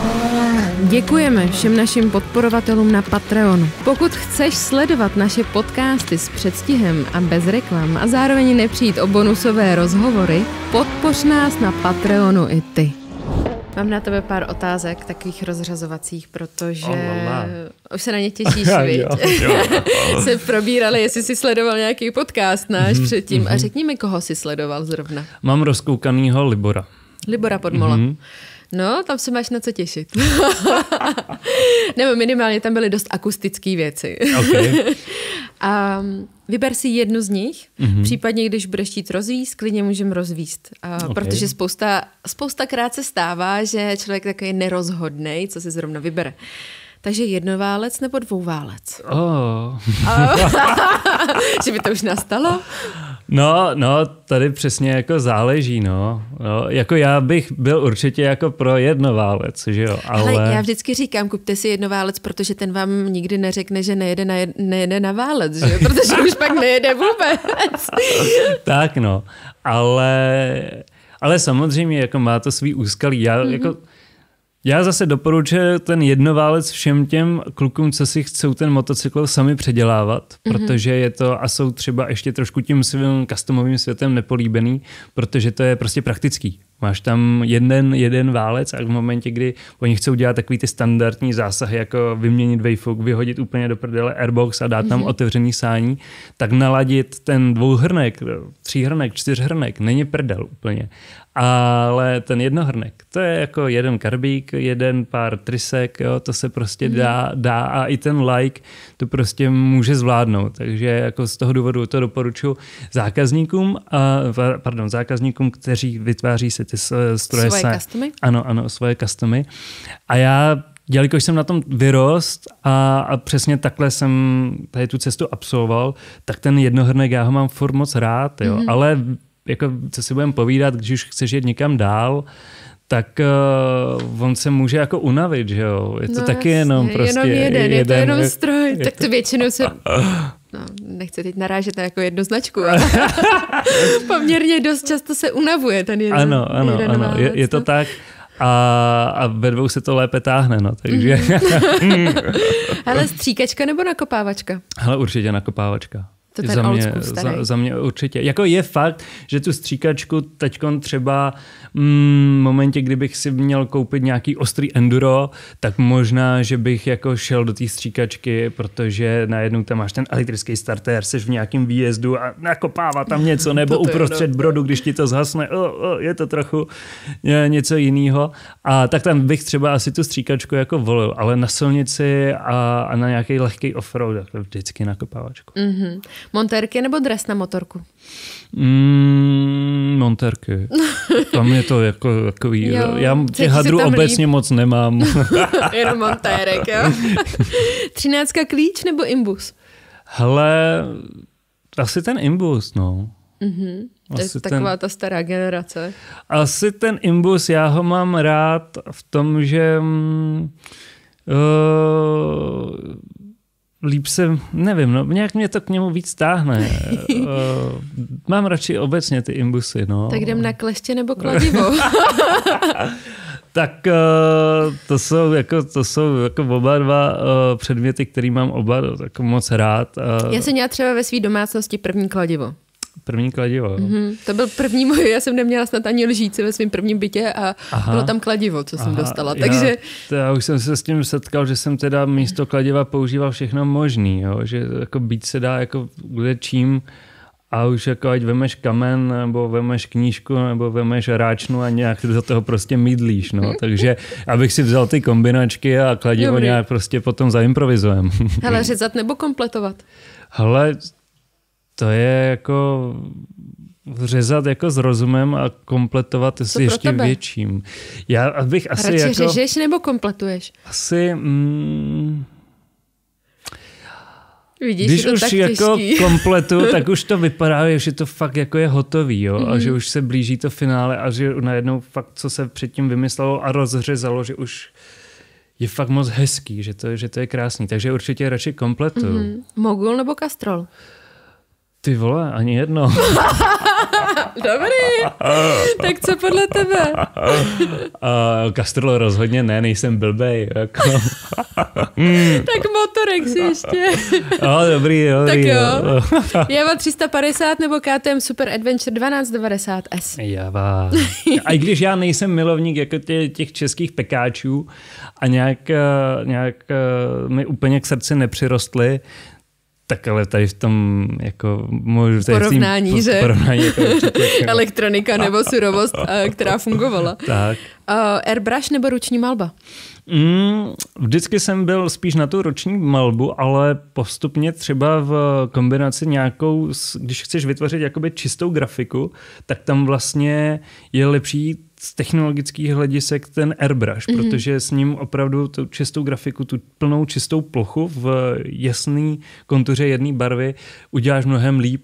Děkujeme všem našim podporovatelům na Patreonu. Pokud chceš sledovat naše podcasty s předstihem a bez reklam a zároveň nepřijít o bonusové rozhovory, podpoř nás na Patreonu i ty. Mám na tebe pár otázek, takových rozřazovacích, protože oh, už se na ně těšíš, viď? Se probírali, jestli jsi sledoval nějaký podcast náš mm-hmm, předtím. Mm-hmm. A řekni mi, koho jsi sledoval zrovna. Mám rozkoukanýho Libora. Libora Podmola. Mm-hmm. No, tam se máš na co těšit. Nebo minimálně tam byly dost akustické věci. Okay. A vyber si jednu z nich, mm-hmm. případně když budeš chtít rozvíst, klidně můžeme rozvíst. A okay. Protože spousta, spoustakrát se stává, že člověk takový nerozhodnej, co si zrovna vybere. Takže jednoválec nebo dvouválec? Oh. Že by to už nastalo? No, no, tady přesně jako záleží, no. no. Jako já bych byl určitě jako pro jednoválec, že jo, ale... ale já vždycky říkám, kupte si jednoválec, protože ten vám nikdy neřekne, že nejede na, jed, nejede na válec, že jo, protože už pak nejede vůbec. Tak no, ale, ale samozřejmě jako má to svý úskalí. Já mm-hmm. jako... Já zase doporučuji ten jednoválec všem těm klukům, co si chcou ten motocykl sami předělávat, mm-hmm. protože je to a jsou třeba ještě trošku tím svým customovým světem nepolíbený, protože to je prostě praktický. Máš tam jeden, jeden válec a v momentě, kdy oni chcou dělat takový ty standardní zásahy, jako vyměnit vejfuk, vyhodit úplně do prdele airbox a dát tam mm-hmm. otevřený sání, tak naladit ten dvouhrnek, tříhrnek, čtyřhrnek, není prdel úplně. Ale ten jednohrnek, to je jako jeden karbík, jeden pár trysek, jo, to se prostě dá, dá a i ten like to prostě může zvládnout. Takže jako z toho důvodu to doporučuji zákazníkům, a, pardon, zákazníkům, kteří vytváří si ty stroje. Svoje customy? Ano, ano, svoje customy. A já, jelikož jsem na tom vyrost a, a přesně takhle jsem tady tu cestu absolvoval, tak ten jednohrnek já ho mám furt moc rád, jo, mm-hmm. ale jako, co si budeme povídat, když už chceš jít někam dál, tak uh, on se může jako unavit, že jo? Je to no taky jasně, jenom prostě... Jenom jeden, jeden, je to jenom stroj, je tak to většinou se... No, nechci teď narážet na jako jednu značku, ale poměrně dost často se unavuje ten jeden. Ano, ano, jeden ano, válec, je, je to no. tak. A, a ve dvou se to lépe táhne, no, takže... Hele, stříkačka nebo nakopávačka? Hele, určitě nakopávačka. To ten za mě, old school starý. Za, za mě určitě. Jako je fakt, že tu stříkačku teďkon třeba mm, v momentě, kdybych si měl koupit nějaký ostrý enduro, tak možná, že bych jako šel do té stříkačky, protože najednou tam máš ten elektrický starter, seš v nějakém výjezdu a nakopává tam něco, nebo uprostřed brodu, když ti to zhasne, oh, oh, je to trochu něco jiného. A tak tam bych třeba asi tu stříkačku jako volil, ale na silnici a, a na nějaký lehký offroad, tak vždycky nakopávačku. Mm-hmm. Montérky nebo dres na motorku? Mm, montérky. Tam je to jako takový... Jo, já těch hadrů obecně líp. Moc nemám. Jenom montérek, jo? Třináctka klíč nebo imbus? Hele, asi ten imbus, no. Mm-hmm. To je taková ten, ta stará generace. Asi ten imbus, já ho mám rád v tom, že... Mm, uh, líp se, nevím, no, nějak mě to k němu víc táhne. uh, mám radši obecně ty imbusy, no. Tak jdem na kleště nebo kladivo? Tak uh, to jsou jako, to jsou jako oba dva uh, předměty, který mám oba jako moc rád. Uh, já jsem měla třeba ve své domácnosti první kladivo. První kladivo. Mm-hmm. To byl první můj, já jsem neměla snad ani lžíci ve svém prvním bytě a aha, bylo tam kladivo, co jsem aha, dostala. Takže... Já, já už jsem se s tím setkal, že jsem teda místo kladiva používal všechno možný, jo? Že jako být se dá jako kde čím a už jako ať vemeš kamen, nebo vemeš knížku, nebo vemeš ráčnu a nějak do toho prostě mýdlíš, no. Takže abych si vzal ty kombinačky a kladivo Dobrý. Nějak prostě potom zaimprovizujem. Hele, řezat nebo kompletovat? Hele, to je jako řezat jako s rozumem a kompletovat s ještě tebe? Větším. Já bych asi radši jako... řežeš nebo kompletuješ? Asi... Mm, Vidíš, když to už tak jako těžký. kompletu, tak už to vypadá, že to fakt jako je hotový, jo? Mm-hmm. A že už se blíží to finále a že najednou fakt, co se předtím vymyslelo a rozřezalo, že už je fakt moc hezký, že to, že to je krásný. Takže určitě radši kompletu. Mm-hmm. Mogul nebo kastrol? Ty vole, ani jedno. Dobrý. Tak co podle tebe? Uh, Kastrol rozhodně ne, nejsem blbej. Jako. Tak motorek si ještě. Oh, dobrý, dobrý. Tak jo. Java tři sta padesát nebo K T M Super Adventure dvanáct devadesát S? Java. A i když já nejsem milovník jako tě, těch českých pekáčů a nějak, nějak mi úplně k srdci nepřirostly, tak ale tady v tom jako můžu tady porovnání, tým, že? Porovnání jako určitě, elektronika nebo surovost, která fungovala. Tak. Uh, airbrush nebo ruční malba? Mm, vždycky jsem byl spíš na tu ruční malbu, ale postupně třeba v kombinaci nějakou, když chceš vytvořit jakoby čistou grafiku, tak tam vlastně je lepší z technologických hledisek ten airbrush, mm-hmm. protože s ním opravdu tu čistou grafiku, tu plnou čistou plochu v jasný kontuře jedné barvy uděláš mnohem líp.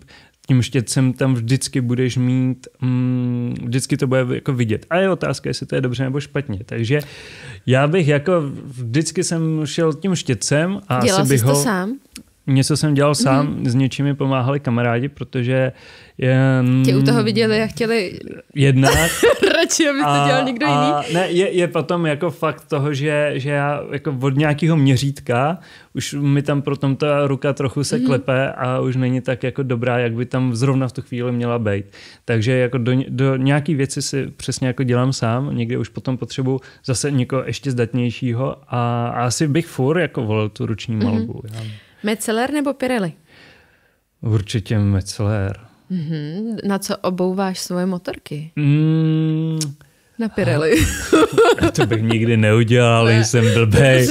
tím štětcem tam vždycky budeš mít, mm, vždycky to bude jako vidět. A je otázka, jestli to je dobře nebo špatně. Takže já bych jako vždycky jsem šel tím štětcem a dělal asi bych jsi ho... to sám? Něco jsem dělal sám, mm. s něčím mi pomáhali kamarádi, protože... Jen... Tě u toho viděli a chtěli... Jednak. Radši, aby to dělal někdo jiný. A ne, je, je potom jako fakt toho, že, že já jako od nějakého měřítka už mi tam potom ta ruka trochu se mm. klepe a už není tak jako dobrá, jak by tam zrovna v tu chvíli měla být. Takže jako do, do nějaký věci si přesně jako dělám sám, někde už potom potřebuji zase někoho ještě zdatnějšího a, a asi bych furt jako volil tu ruční malbu. Mm. Já. Metzeler nebo Pirelli? Určitě Metzeler. Mm-hmm. Na co obouváš svoje motorky? Mm. Na Pirelli. To bych nikdy neudělal, ne. Jsem blbej.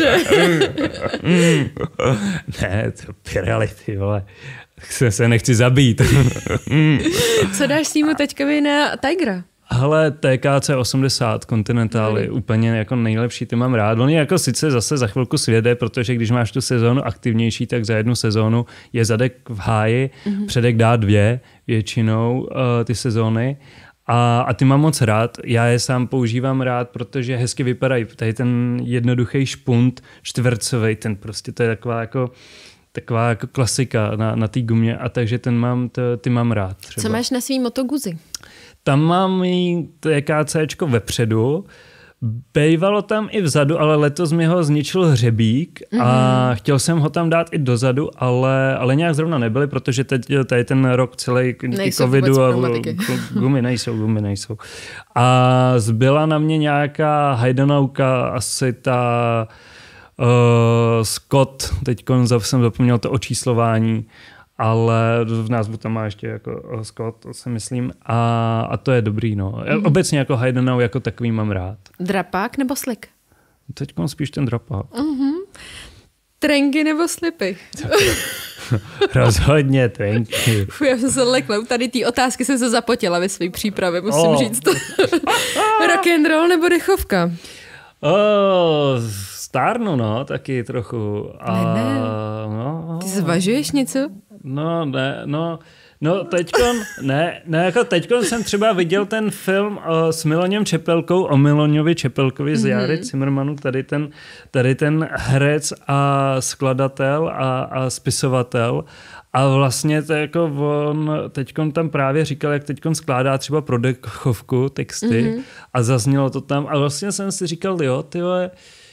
Ne, to Pirelli, ty vole. Se, se nechci zabít. Co dáš svýmu teďkovi na Tigera? Hele, T K C osmdesát Continental je úplně jako nejlepší, ty mám rád. On je jako sice zase za chvilku svěde, protože když máš tu sezónu aktivnější, tak za jednu sezónu je zadek v háji, mm-hmm. předek dá dvě většinou uh, ty sezóny. A, a ty mám moc rád, já je sám používám rád, protože hezky vypadají. Tady ten jednoduchý špunt čtvercovej, ten prostě to je taková jako taková jako klasika na, na té gumě a takže ten mám, to, ty mám rád. Třeba. Co máš na svý Moto Guzzi? Tam mám i TKCčko vepředu, bejvalo tam i vzadu, ale letos mi ho zničil hřebík a mm-hmm. chtěl jsem ho tam dát i dozadu, ale, ale nějak zrovna nebyly, protože teď tady ten rok celý covidu a gumy nejsou, gumy nejsou. A zbyla na mě nějaká Heidenauka, asi ta uh, Scott, teď jsem zapomněl to očíslování, ale v názvu tam má ještě jako Scott, to si myslím, a, a to je dobrý, no. Mm-hmm. Obecně jako Heidenau jako takový mám rád. Drapák nebo slik? Teď spíš ten drapák. Mm-hmm. Trenky nebo slipy? Rozhodně trenky. Fuj, já jsem se lekla, tady ty otázky jsem se zapotila ve své přípravě, musím oh. říct. Rock and roll nebo dechovka? Oh, stárnu, no, taky trochu. A, ne, ne. No, Ty zvažuješ něco? No, ne, no, no teďkon, ne, ne, jako teďkon jsem třeba viděl ten film o, s Miloněm Čepelkou, o Miloňovi Čepelkovi z Jary mm-hmm. Cimrmanu, tady ten, tady ten herec a skladatel a, a spisovatel. A vlastně to jako on teďkon tam právě říkal, jak teďkon skládá třeba pro dechovku texty mm-hmm. a zaznělo to tam a vlastně jsem si říkal, jo, ty vole,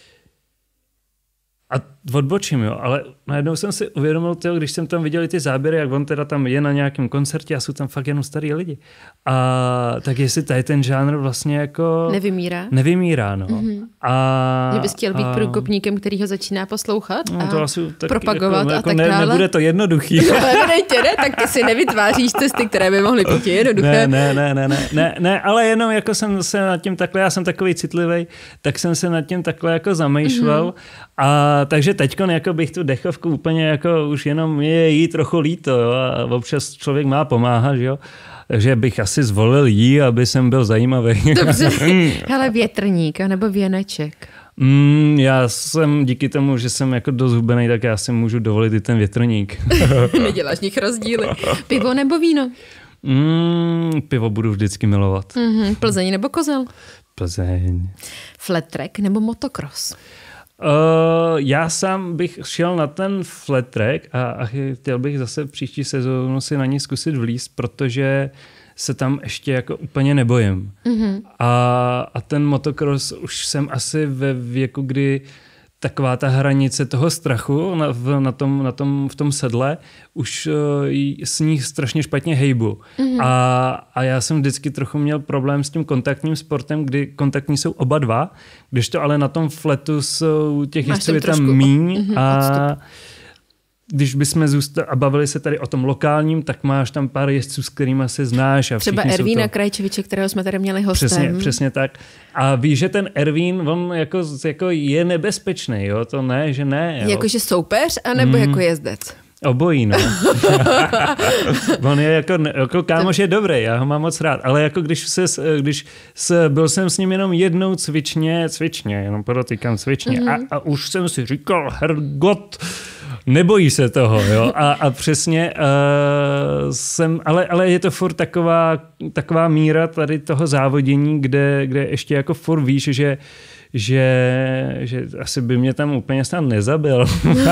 a odbočím, jo, ale najednou jsem si uvědomil, tyjo, když jsem tam viděl ty záběry, jak on teda tam je na nějakém koncertě a jsou tam fakt jenom starý lidi. A tak jestli tady ten žánr vlastně jako... Nevymírá? Nevymírá, no. Mm-hmm. A... Že bys chtěl být a... průkopníkem, který ho začíná poslouchat no, to a asi, tak propagovat jako, a jako tak ne, dále? Nebude to jednoduchý. Evidentně ne, tak ty si nevytváříš cesty, které by mohly být jednoduché. Ne, ne, ne, ne, ne, ne, ale jenom jako jsem se nad tím takhle, já jsem takový citlivý, tak jsem se nad tím takhle jako zamýšlel mm-hmm. a takže teďkon jako bych tu dechovku úplně jako už jenom je jí trochu líto, jo, a občas člověk má pomáhat, jo. Takže bych asi zvolil jí, aby jsem byl zajímavý. Dobře. Hele, větrník nebo věneček? Mm, já jsem díky tomu, že jsem jako dost hubenej, tak já si můžu dovolit i ten větrník. Neděláš nich rozdíly. Pivo nebo víno? Mm, pivo budu vždycky milovat. Mm-hmm. Plzeň nebo Kozel? Plzeň. Flat track nebo motocross? Uh, já sám bych šel na ten flat track a, a chtěl bych zase příští sezónu si na ní zkusit vlízt, protože se tam ještě jako úplně nebojím. Mm-hmm. A, a ten motocross už jsem asi ve věku, kdy taková ta hranice toho strachu na, v, na tom, na tom, v tom sedle, už uh, s ní strašně špatně hejbu. Mm-hmm. A, a já jsem vždycky trochu měl problém s tím kontaktním sportem, kdy kontaktní jsou oba dva, když to ale na tom fletu jsou těch jezdců je tam míň mm-hmm, a odstup. Když bychom zůstali a bavili se tady o tom lokálním, tak máš tam pár jezdců, s kterými se znáš. A třeba Ervína to... Krajčeviče, kterého jsme tady měli hostem. Přesně, přesně tak. A víš, že ten Ervín, on jako, jako je nebezpečný, jo? To ne, že ne. Jo? Jakože soupeř, anebo mm. jako jezdec? Obojí, no. On je jako, jako kámoš je dobrý, já ho mám moc rád, ale jako když se, když se, byl jsem s ním jenom jednou cvičně, cvičně, jenom podotýkám cvičně mm-hmm. a, a už jsem si říkal, hergot, Nebojí se toho, jo. A, a přesně uh, jsem, ale, ale je to furt taková, taková míra tady toho závodění, kde, kde ještě jako furt víš, že že, že asi by mě tam úplně snad nezabil.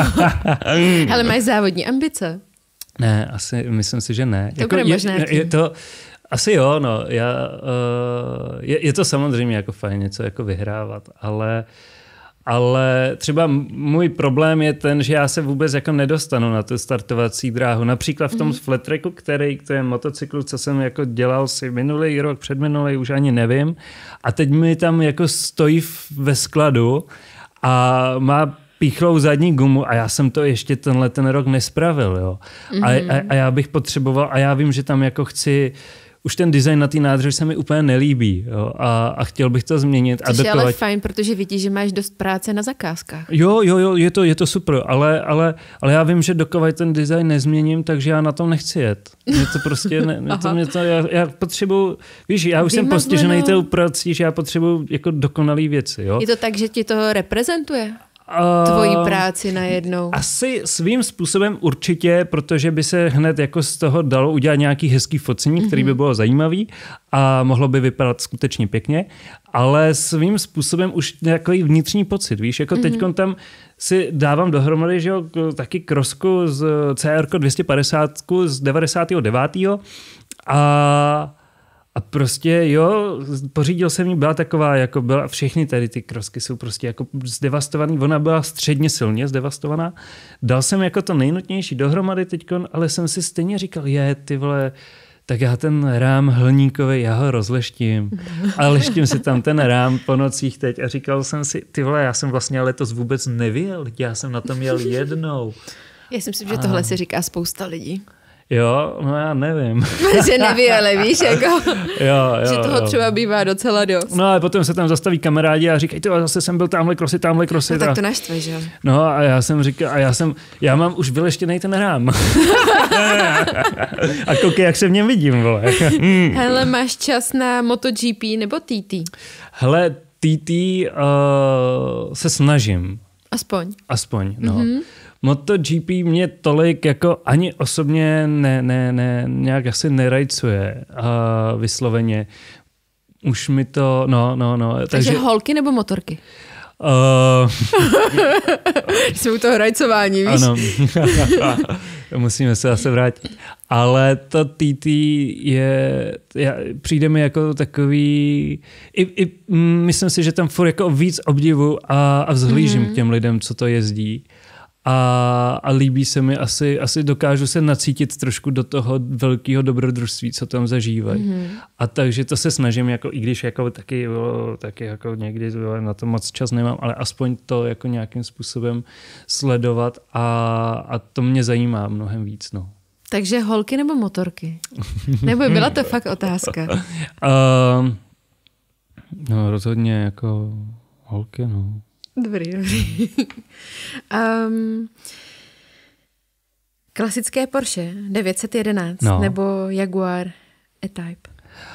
Ale máš závodní ambice? Ne, asi myslím si, že ne. To jako bude možná je, je to, asi jo, no. Já, uh, je, je to samozřejmě jako fajn něco jako vyhrávat, ale Ale třeba můj problém je ten, že já se vůbec jako nedostanu na tu startovací dráhu. Například v tom mm-hmm. flat tracku, který to je motocykl, co jsem jako dělal si minulý rok, předminulý, už ani nevím. A teď mi tam jako stojí ve skladu a má píchlou zadní gumu a já jsem to ještě tenhle ten rok nespravil. Jo. Mm-hmm. A, a, a já bych potřeboval, a já vím, že tam jako chci už ten design na té nádrži se mi úplně nelíbí, jo, a, a chtěl bych to změnit. Což a je ale fajn, protože vidíš, že máš dost práce na zakázkách. Jo, jo, jo, je to, je to super, ale, ale, ale já vím, že dokud ten design nezměním, takže já na tom nechci jet. Mě to prostě, ne, mě to, mě to, já, já potřebuju, víš, já už Vymazlenou. jsem postižený tou prací, že já potřebuju jako dokonalý věci, jo. Je to tak, že ti to reprezentuje? Tvojí práci najednou. Asi svým způsobem určitě, protože by se hned jako z toho dalo udělat nějaký hezký focení, který by bylo zajímavý a mohlo by vypadat skutečně pěkně, ale svým způsobem už nějaký vnitřní pocit, víš, jako mm-hmm. teďkon tam si dávám dohromady, že jo, taky krosku z C R dvě stě padesát z devadesátého devátého a A prostě jo, pořídil jsem ji, byla taková, jako byla, všechny tady ty krosky jsou prostě jako zdevastovaný, ona byla středně silně zdevastovaná. Dal jsem jako to nejnutnější dohromady teďkon, ale jsem si stejně říkal, je, ty vole, tak já ten rám hliníkový, já ho rozleštím. A leštím si tam ten rám po nocích teď a říkal jsem si, ty vole, já jsem vlastně letos vůbec nevyjel, já jsem na tom jel jednou. Já si myslím, že tohle si říká spousta lidí. Jo, no já nevím. Že neví, ale víš, jako, jo, jo, že toho jo. třeba bývá docela dost. No a potom se tam zastaví kamarádi a říkají, ty zase jsem byl tamhle krosy, tamhle krosy. No tak to naštve, že jo? No a já jsem říkal, a já jsem, já mám už vyleštěnej ten rám. A koukej, jak se v něm vidím, vole. Hele, máš čas na MotoGP nebo T T? Hele, T T uh, se snažím. Aspoň. Aspoň, no. Mm-hmm. MotoGP mě tolik jako ani osobně ne, ne, ne, nějak asi nerajcuje uh, vysloveně. Už mi to, no, no, no. Takže, takže holky nebo motorky? Uh, Jsme u toho rajcování, víš? Ano. Musíme se zase vrátit. Ale to T T je, přijde mi jako takový, i, i, myslím si, že tam furt jako víc obdivu a, a vzhlížím mm-hmm. k těm lidem, co to jezdí. A, a líbí se mi, asi, asi dokážu se nacítit trošku do toho velkého dobrodružství, co tam zažívají. Mm-hmm. A takže to se snažím, jako, i když jako taky, jo, taky jako někdy jo, na to moc čas nemám, ale aspoň to jako nějakým způsobem sledovat a, a to mě zajímá mnohem víc. No. Takže holky nebo motorky? Nebo byla to fakt otázka? uh, no rozhodně jako holky, no. Dobrý, dobrý. um, klasické Porsche devět set jedenáct no. nebo Jaguar E-Type?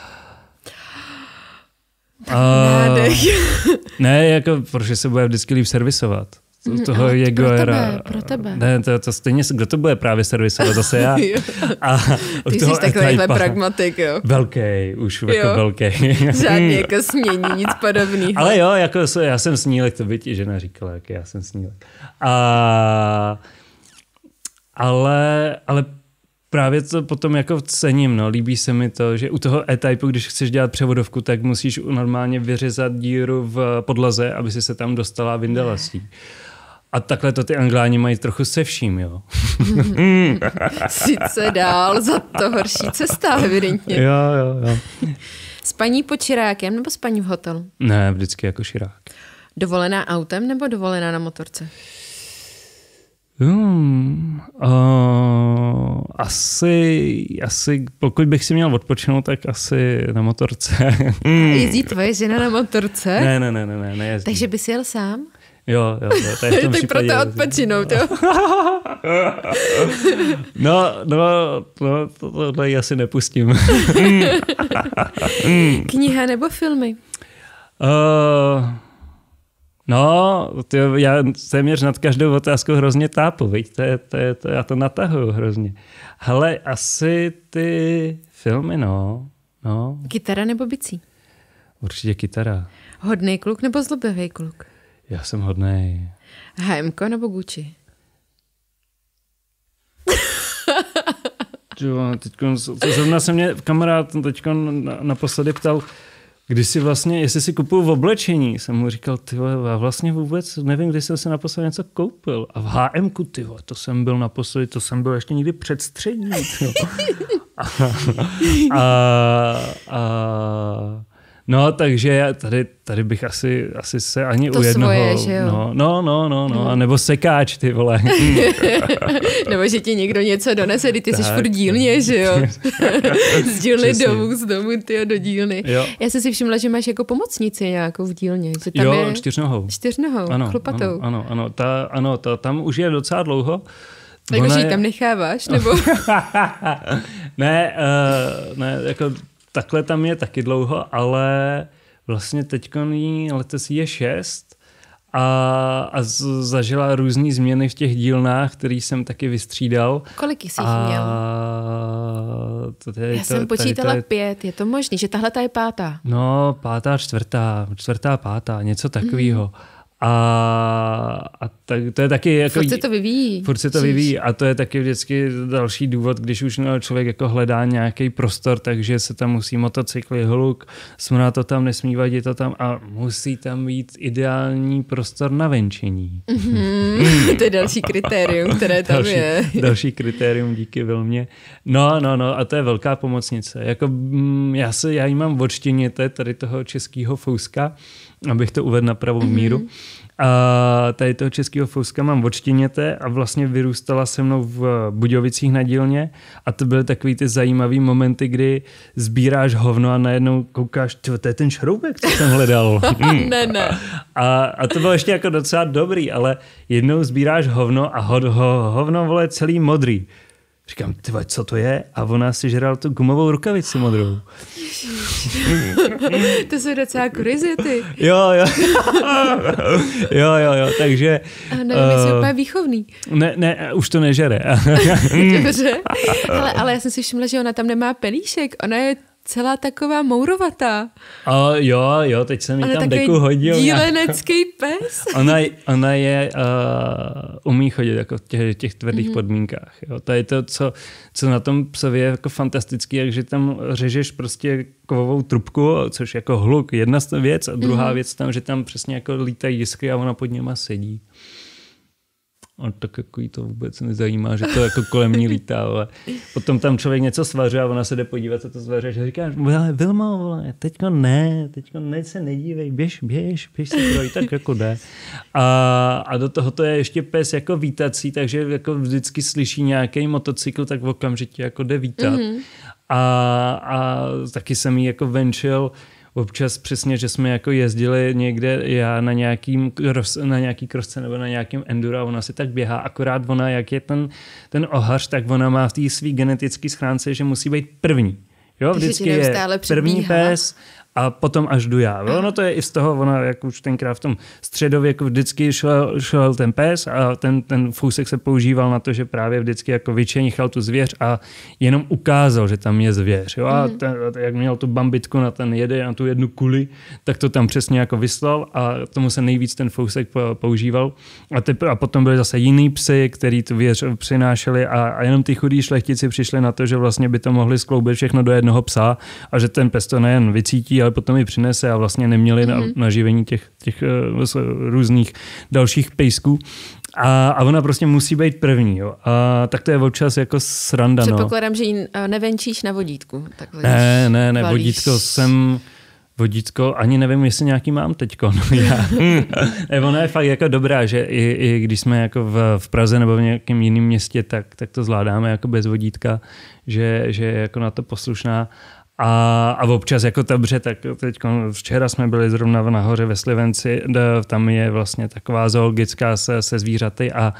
Uh, ne, jako Porsche se bude vždycky líp servisovat. Toho Jaguara. Pro tebe, pro tebe. Ne, to, to stejně, kdo to bude právě servisovat, zase já. A ty jsi takovýhle pragmatik, jo. Velký, už jo. Jako velký. Žádný jako smění, nic podobného. Ale jo, jako já jsem snílek, to by ti žena říkala, jak já jsem snílek. A, ale, ale právě to potom jako cením, no. Líbí se mi to, že u toho E-Typeu, když chceš dělat převodovku, tak musíš normálně vyřezat díru v podlaze, aby si se tam dostala a vyndala si. A takhle to ty Angláni mají trochu se vším, jo. Sice dál, za to horší cesta, evidentně. Jo, jo, jo. Spaní pod širákem nebo spaní v hotelu? Ne, vždycky jako širák. Dovolená autem nebo dovolená na motorce? Hmm, uh, asi, asi, pokud bych si měl odpočinout, tak asi na motorce. Jezdí tvoje žena na motorce? Ne, ne, ne, ne, ne. Takže bys jel sám? Jo, jo, jo. To je v tom tak proto odpočinout, jo? no, no, no, to, tohle asi nepustím. Kniha nebo filmy? Uh, No, ty, já téměř nad každou otázkou hrozně tápu, viď? To je, to je, to, já to natahuju hrozně. Hele, asi ty filmy, no. no. Kytara nebo bicí? Určitě kytara. Hodnej kluk nebo zlobivý kluk? Já jsem hodnej. há emko nebo Gucci? Teďkon, zrovna se mě kamarád teďkon naposledy ptal, když si vlastně, jestli si kupuju v oblečení, jsem mu říkal, ty vole, já vlastně vůbec nevím, kdy jsem si naposledy něco koupil. A v há emku, ty vole, to jsem byl naposledy, to jsem byl ještě nikdy předstřední. a, a, a, no, takže já tady, tady bych asi, asi se ani to u jednoho... svoje, že jo? No, no, no, no, no. A nebo sekáč, ty vole. Nebo že ti někdo něco donese, kdy ty tak. Jsi furt dílně, že jo? Z dílny domů, z domu, ty do dílny. Jo. Já jsem si všimla, že máš jako pomocnici nějakou v dílně. Že tam jo, je čtyřnohou. Čtyřnohou, ano, chlupatou. Ano, ano, ano, ta, ano ta, tam už je docela dlouho. Takže ji je... tam necháváš, nebo? ne, uh, ne, jako takhle tam je taky dlouho, ale vlastně teďko jí letos je šest a, a z, zažila různý změny v těch dílnách, který jsem taky vystřídal. Kolik jsi a... měl? To, tady, Já to, jsem počítala tady, to, pět, je to možný, že tahle ta je pátá? No, pátá, čtvrtá, čtvrtá, pátá, něco takového. Mm. A, a tak, to je taky jako... Furt se to vyvíjí. Furt se to vyvíjí a to je taky vždycky další důvod, když už člověk jako hledá nějaký prostor, takže se tam musí motocykly, hluk, smrad to tam, nesmí vadit to tam a musí tam být ideální prostor na venčení. Mm-hmm. To je další kritérium, které tam další, je. Další kritérium díky Vilmě. No, no, no a to je velká pomocnice. Jako, já, se, já jí mám odštěněte tady toho českého fouska, abych to uvedl na pravou míru. Mm-hmm. A tady toho českého fouska mám odštěněte a vlastně vyrůstala se mnou v Budějovicích na dílně a to byly takový ty zajímavý momenty, kdy sbíráš hovno a najednou koukáš, to je ten šroubek, co jsem hledal. ne, ne. A, a to bylo ještě jako docela dobrý, ale jednou sbíráš hovno a ho, ho, hovno vole celý modrý. Říkám, ty vole, co to je? A ona si žrala tu gumovou rukavici modrou. To jsou docela kurizity. Jo, jo. jo, jo, jo, takže... A nevím, uh, jestli je úplně výchovný. Ne, ne, už to nežere. Dobře. Ale, ale já jsem si všimla, že ona tam nemá pelíšek. Ona je celá taková mourovatá. A jo, jo, teď jsem jí tam deku hodil. Dílenecký pes. Ona, ona je, uh, umí chodit jako v těch, těch tvrdých mm-hmm. podmínkách. Jo. To je to, co, co na tom psovi je jako fantastický, takže tam řežeš prostě kovovou trubku, což jako hluk, jedna věc a druhá mm-hmm. věc tam, že tam přesně jako lítají jiskry a ona pod něma sedí. A tak jako jí to vůbec nezajímá, že to jako kolem ní lítá. Ale potom tam člověk něco svaře a ona se jde podívat, co to zvaře. A říká, Vilmo, vole, teďko ne, teďko ne, se nedívej, běž, běž, běž se projít, tak jako jde. A, a do toho to je ještě pes jako vítací, takže jako vždycky slyší nějaký motocykl, tak okamžitě jako jde vítat. Mm-hmm. A, a taky jsem jí jako venčil občas přesně, že jsme jako jezdili někde já na nějakým cross, na nějaký krosce nebo na nějakým enduro a ona si tak běhá, akorát ona, jak je ten, ten ohař, tak ona má v té svý genetické schránce, že musí být první. Jo, vždycky je první pes a potom až jdu já. Ono to je i z toho, ona jak už tenkrát v tom středověku vždycky šel, šel ten pes a ten, ten fousek se používal na to, že právě vždycky jako vyčenichal tu zvěř a jenom ukázal, že tam je zvěř. Jo? A ten, jak měl tu bambitku na ten jede, na tu jednu kuli, tak to tam přesně jako vyslal a tomu se nejvíc ten fousek používal. A, te, a potom byly zase jiný psy, který tu věř přinášeli a, a jenom ty chudí šlechtici přišli na to, že vlastně by to mohli skloubit všechno do jednoho psa a že ten pes to nejen vycítí, ale potom ji přinese a vlastně neměli mm-hmm. na, na živení těch, těch uh, různých dalších pejsků. A, a ona prostě musí být první. Jo. A tak to je občas jako sranda. Předpokládám, no. že ji nevenčíš na vodítku. Takhle, ne, ne, ne, valíš. Vodítko jsem... Vodítko, ani nevím, jestli nějaký mám teďko. No, já. Ona je fakt jako dobrá, že i, i když jsme jako v, v Praze nebo v nějakém jiném městě, tak, tak to zvládáme jako bez vodítka, že, že je jako na to poslušná. A, a občas jako dobře, tak teď včera jsme byli zrovna nahoře ve Slivenci, tam je vlastně taková zoologická se, se zvířaty a,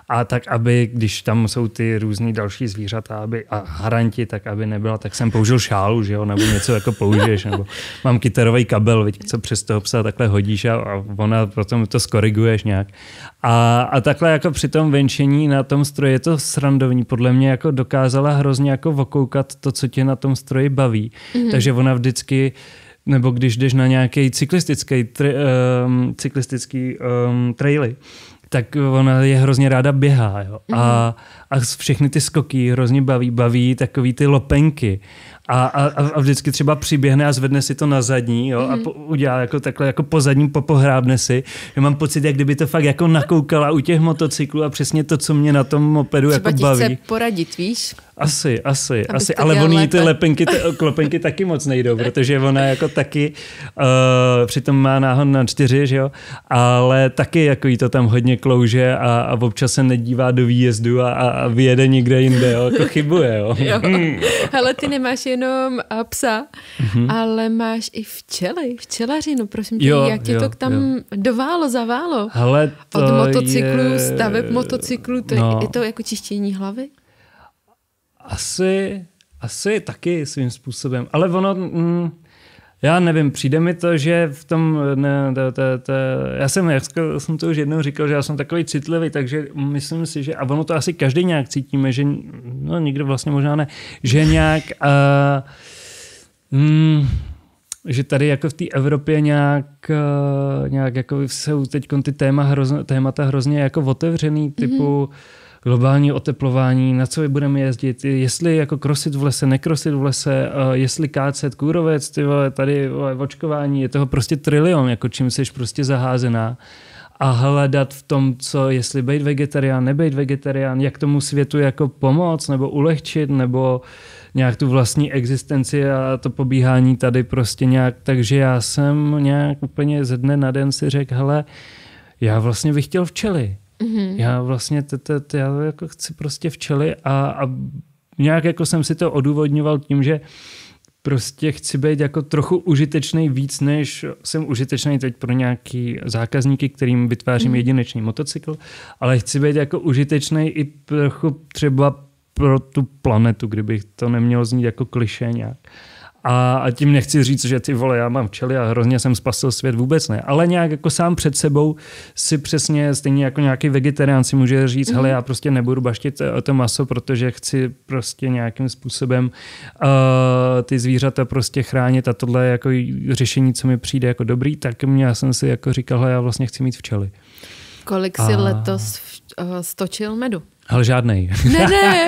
a tak, aby, když tam jsou ty různý další zvířata aby, a haranti, tak aby nebyla, tak jsem použil šálu, že jo, nebo něco jako použiješ, nebo mám kytarový kabel, víš, co přes toho psa takhle hodíš a, a ona potom to skoriguješ nějak. A, a takhle jako při tom venčení na tom stroji je to srandovní, podle mě jako dokázala hrozně jako okoukat to, co tě na tom stroji baví. Mm-hmm. Takže ona vždycky, nebo když jdeš na nějaký cyklistický, tri, um, cyklistický um, traily, tak ona je hrozně ráda běhá. Jo? Mm-hmm. A, a všechny ty skoky hrozně baví, baví takový ty lopenky. A, a, a vždycky třeba přiběhne a zvedne si to na zadní, jo, mm. a po, udělá jako takhle jako po zadním popohrábne si. Já mám pocit, jak kdyby to fakt jako nakoukala u těch motocyklů a přesně to, co mě na tom mopedu třeba jako baví. Třeba ti chce poradit, víš? Asi, asi, asi. Ale oni ty lepenky, ty klopenky taky moc nejdou, protože ona jako taky, uh, přitom má náhon na čtyři, že jo, ale taky jako jí to tam hodně klouže a, a občas se nedívá do výjezdu a, a vyjede někde jinde, jo, jako chybuje, jo. jo. Hele, ty nemáš jenom psa, mm-hmm. ale máš i včely, včelařinu, prosím tě, jo, jak ti to tam jo. doválo, zaválo? Hele, to od motocyklu, je... staveb motocyklu, to no. je, je to jako čištění hlavy? Asi, asi taky svým způsobem, ale ono, mm, já nevím, přijde mi to, že v tom, ne, to, to, to, já jsem, jak jsem to už jednou říkal, že já jsem takový citlivý, takže myslím si, že, a ono to asi každý nějak cítíme, že, no nikdo vlastně možná ne, že nějak, uh, mm, že tady jako v té Evropě nějak, uh, nějak jako jsou teď ty téma hrozně, témata hrozně jako otevřený, typu mm-hmm. globální oteplování, na co budeme jezdit, jestli jako krosit v lese, nekrosit v lese, uh, jestli kácet kůrovec, ty vole, tady vole, očkování, je toho prostě trilion, jako čím jsi prostě zaházená. A hledat v tom, co, jestli být vegetarián, nebejt vegetarián, jak tomu světu jako pomoct, nebo ulehčit, nebo nějak tu vlastní existenci a to pobíhání tady prostě nějak. Takže já jsem nějak úplně ze dne na den si řekl, hele, já vlastně bych chtěl včely. Mm-hmm. Já vlastně t, t, t, já jako chci prostě včely a, a nějak jako jsem si to odůvodňoval tím, že prostě chci být jako trochu užitečný víc, než jsem užitečný teď pro nějaký zákazníky, kterým vytvářím mm. jedinečný motocykl, ale chci být jako užitečný i trochu třeba pro tu planetu, kdybych to nemělo znít jako klišé nějak. A, a tím nechci říct, že ty vole, já mám včely a hrozně jsem spasil svět, vůbec ne. Ale nějak jako sám před sebou si přesně, stejně jako nějaký vegetarián si může říct, mm. hele, já prostě nebudu baštit to maso, protože chci prostě nějakým způsobem uh, ty zvířata prostě chránit a tohle je jako řešení, co mi přijde jako dobrý, tak mě já jsem si jako říkal, hele, já vlastně chci mít včely. Kolik jsi a... letos uh, stočil medu? Ale žádnej. Ne, ne.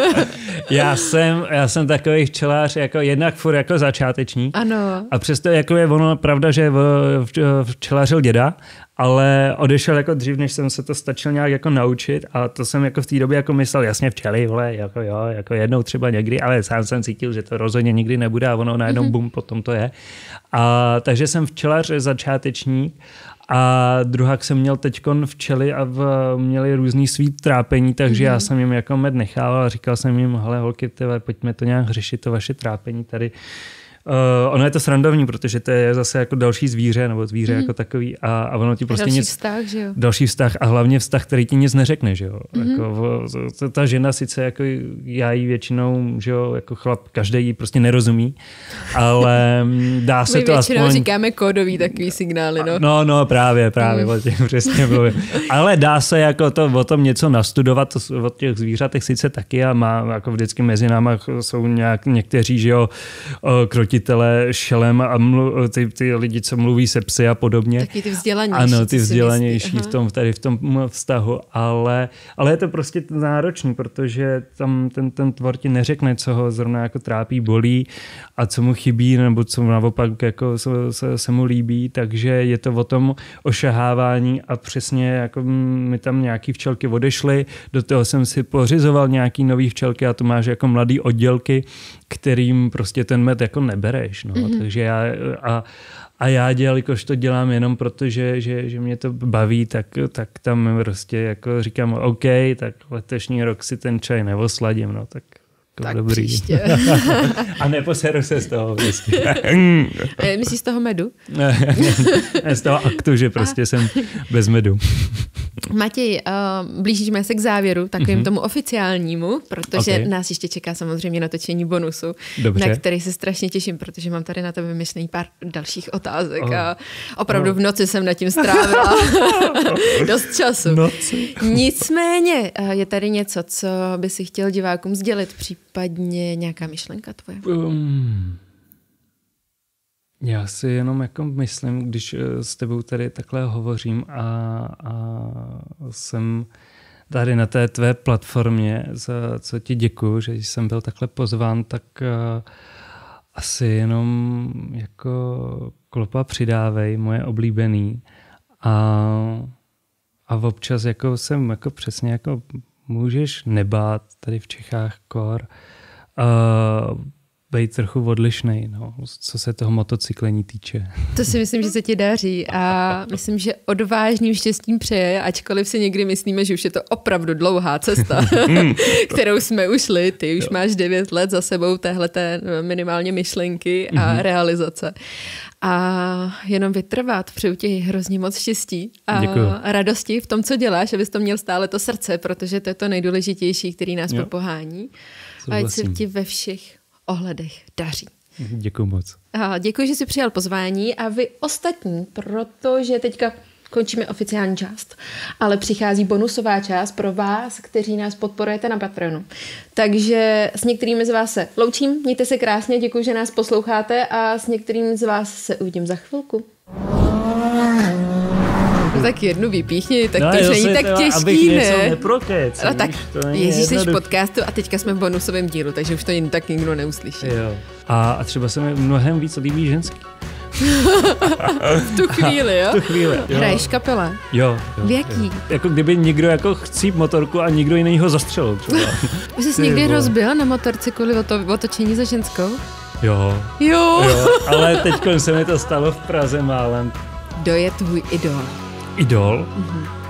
já, jsem, já jsem takový včelář, jako jednak furt jako začáteční. Ano. A přesto jako je ono pravda, že včelařil děda, ale odešel jako dřív, než jsem se to stačil nějak jako naučit a to jsem jako v té době jako myslel, jasně včely, vole, jako jo, jako jednou třeba někdy, ale sám jsem cítil, že to rozhodně nikdy nebude a ono najednou mm-hmm. bum, potom to je. A takže jsem včelař začátečník. A druhák jsem měl teďkon včely a v, měli různý svý trápení, takže mm-hmm. já jsem jim jako med nechával a říkal jsem jim, hele holky, tyhle, pojďme to nějak řešit, to vaše trápení tady. Uh, ono je to srandovní, protože to je zase jako další zvíře, nebo zvíře mm. jako takový a, a ono ti prostě další nic... vztah, že jo? Další vztah a hlavně vztah, který ti nic neřekne, že jo? Mm. Jako, ta žena sice jako já jí většinou, že jo, jako chlap, každý jí prostě nerozumí, ale dá se My to aspoň... My většinou říkáme kódový takový signály, no. No, no, právě, právě, mm. o těch přesně mluvím. Ale dá se jako to, o tom něco nastudovat, to, od těch zvířatech sice taky a má, jako vždycky mezi náma jsou nějak, někteří, že jo, krotitele šelem a mlu, ty, ty lidi, co mluví se psy a podobně. Taky ty vzdělanější. Ano, ty vzdělanější v tom, tady v tom vztahu, ale, ale je to prostě náročný, protože tam ten, ten tvor ti neřekne, co ho zrovna jako trápí, bolí a co mu chybí, nebo co naopak jako se, se, se mu líbí, takže je to o tom ošahávání a přesně jako mi tam nějaký včelky odešly, do toho jsem si pořizoval nějaký nový včelky a to máš jako mladý oddělky, kterým prostě ten med jako nebereš. No. Mm-hmm. Takže já, a, a já dělal, jakož to dělám jenom proto, že, že, že mě to baví, tak, tak tam prostě jako říkám, OK, tak letošní rok si ten čaj nevosladím, no tak Tak dobrý. příště. A neposeru se z toho. Prostě. Myslíš z toho medu? Ne, z toho aktu, že prostě jsem bez medu. Matěj, uh, blížíme se k závěru, takovým mm-hmm. tomu oficiálnímu, protože okay. nás ještě čeká samozřejmě natočení bonusu, Dobře. na který se strašně těším, protože mám tady na tebe vymyšlený pár dalších otázek oh. a opravdu oh. v noci jsem nad tím strávila dost času. Noci. Nicméně, uh, je tady něco, co by si chtěl divákům sdělit, případně nějaká myšlenka tvoje? Um. Já si jenom jako myslím, když s tebou tady takhle hovořím a, a jsem tady na té tvé platformě, za co ti děkuju, že jsem byl takhle pozván, tak uh, asi jenom jako klopa přidávej, moje oblíbený. A, a občas jako jsem jako přesně jako můžeš nebát tady v Čechách kor, uh, být trochu odlišnej, no, co se toho motocyklení týče. To si myslím, že se ti daří a myslím, že odvážným štěstím přeje, ačkoliv si někdy myslíme, že už je to opravdu dlouhá cesta, kterou jsme ušli. Ty už jo. máš devět let za sebou téhleté minimálně myšlenky a mm-hmm. realizace. A jenom vytrvat, přeju ti hrozně moc štěstí a Děkuju. radosti v tom, co děláš, abys to měl stále to srdce, protože to je to nejdůležitější, který nás jo. popohání. A ať se ti ve všech ohledech daří. Děkuji moc. A děkuji, že jsi přijal pozvání a vy ostatní, protože teďka končíme oficiální část, ale přichází bonusová část pro vás, kteří nás podporujete na Patreonu. Takže s některými z vás se loučím, mějte se krásně, děkuji, že nás posloucháte a s některými z vás se uvidím za chvilku. No tak jednu vypíchni, tak no, to už není tak těžký, abych ne? Něco neprokec, no, tak jezdíš jsi v jednoduch... podcastu a teďka jsme v bonusovém dílu, takže už to jen tak nikdo neuslyší. Jo. A, a třeba se mi mnohem víc líbí ženský. V tu chvíli, jo? V tu chvíli, jo. Hraješ kapele? Jo. jo v jaký? Jo. Jako kdyby někdo jako chcíp motorku a někdo jiný ho zastřelil třeba. Už jsi někdy vole. rozbil na motorce kvůli oto, otočení za ženskou? Jo. Jo. jo. Ale teď se mi to stalo v Praze málem. Kdo je tvůj idol? Idol? Mhm.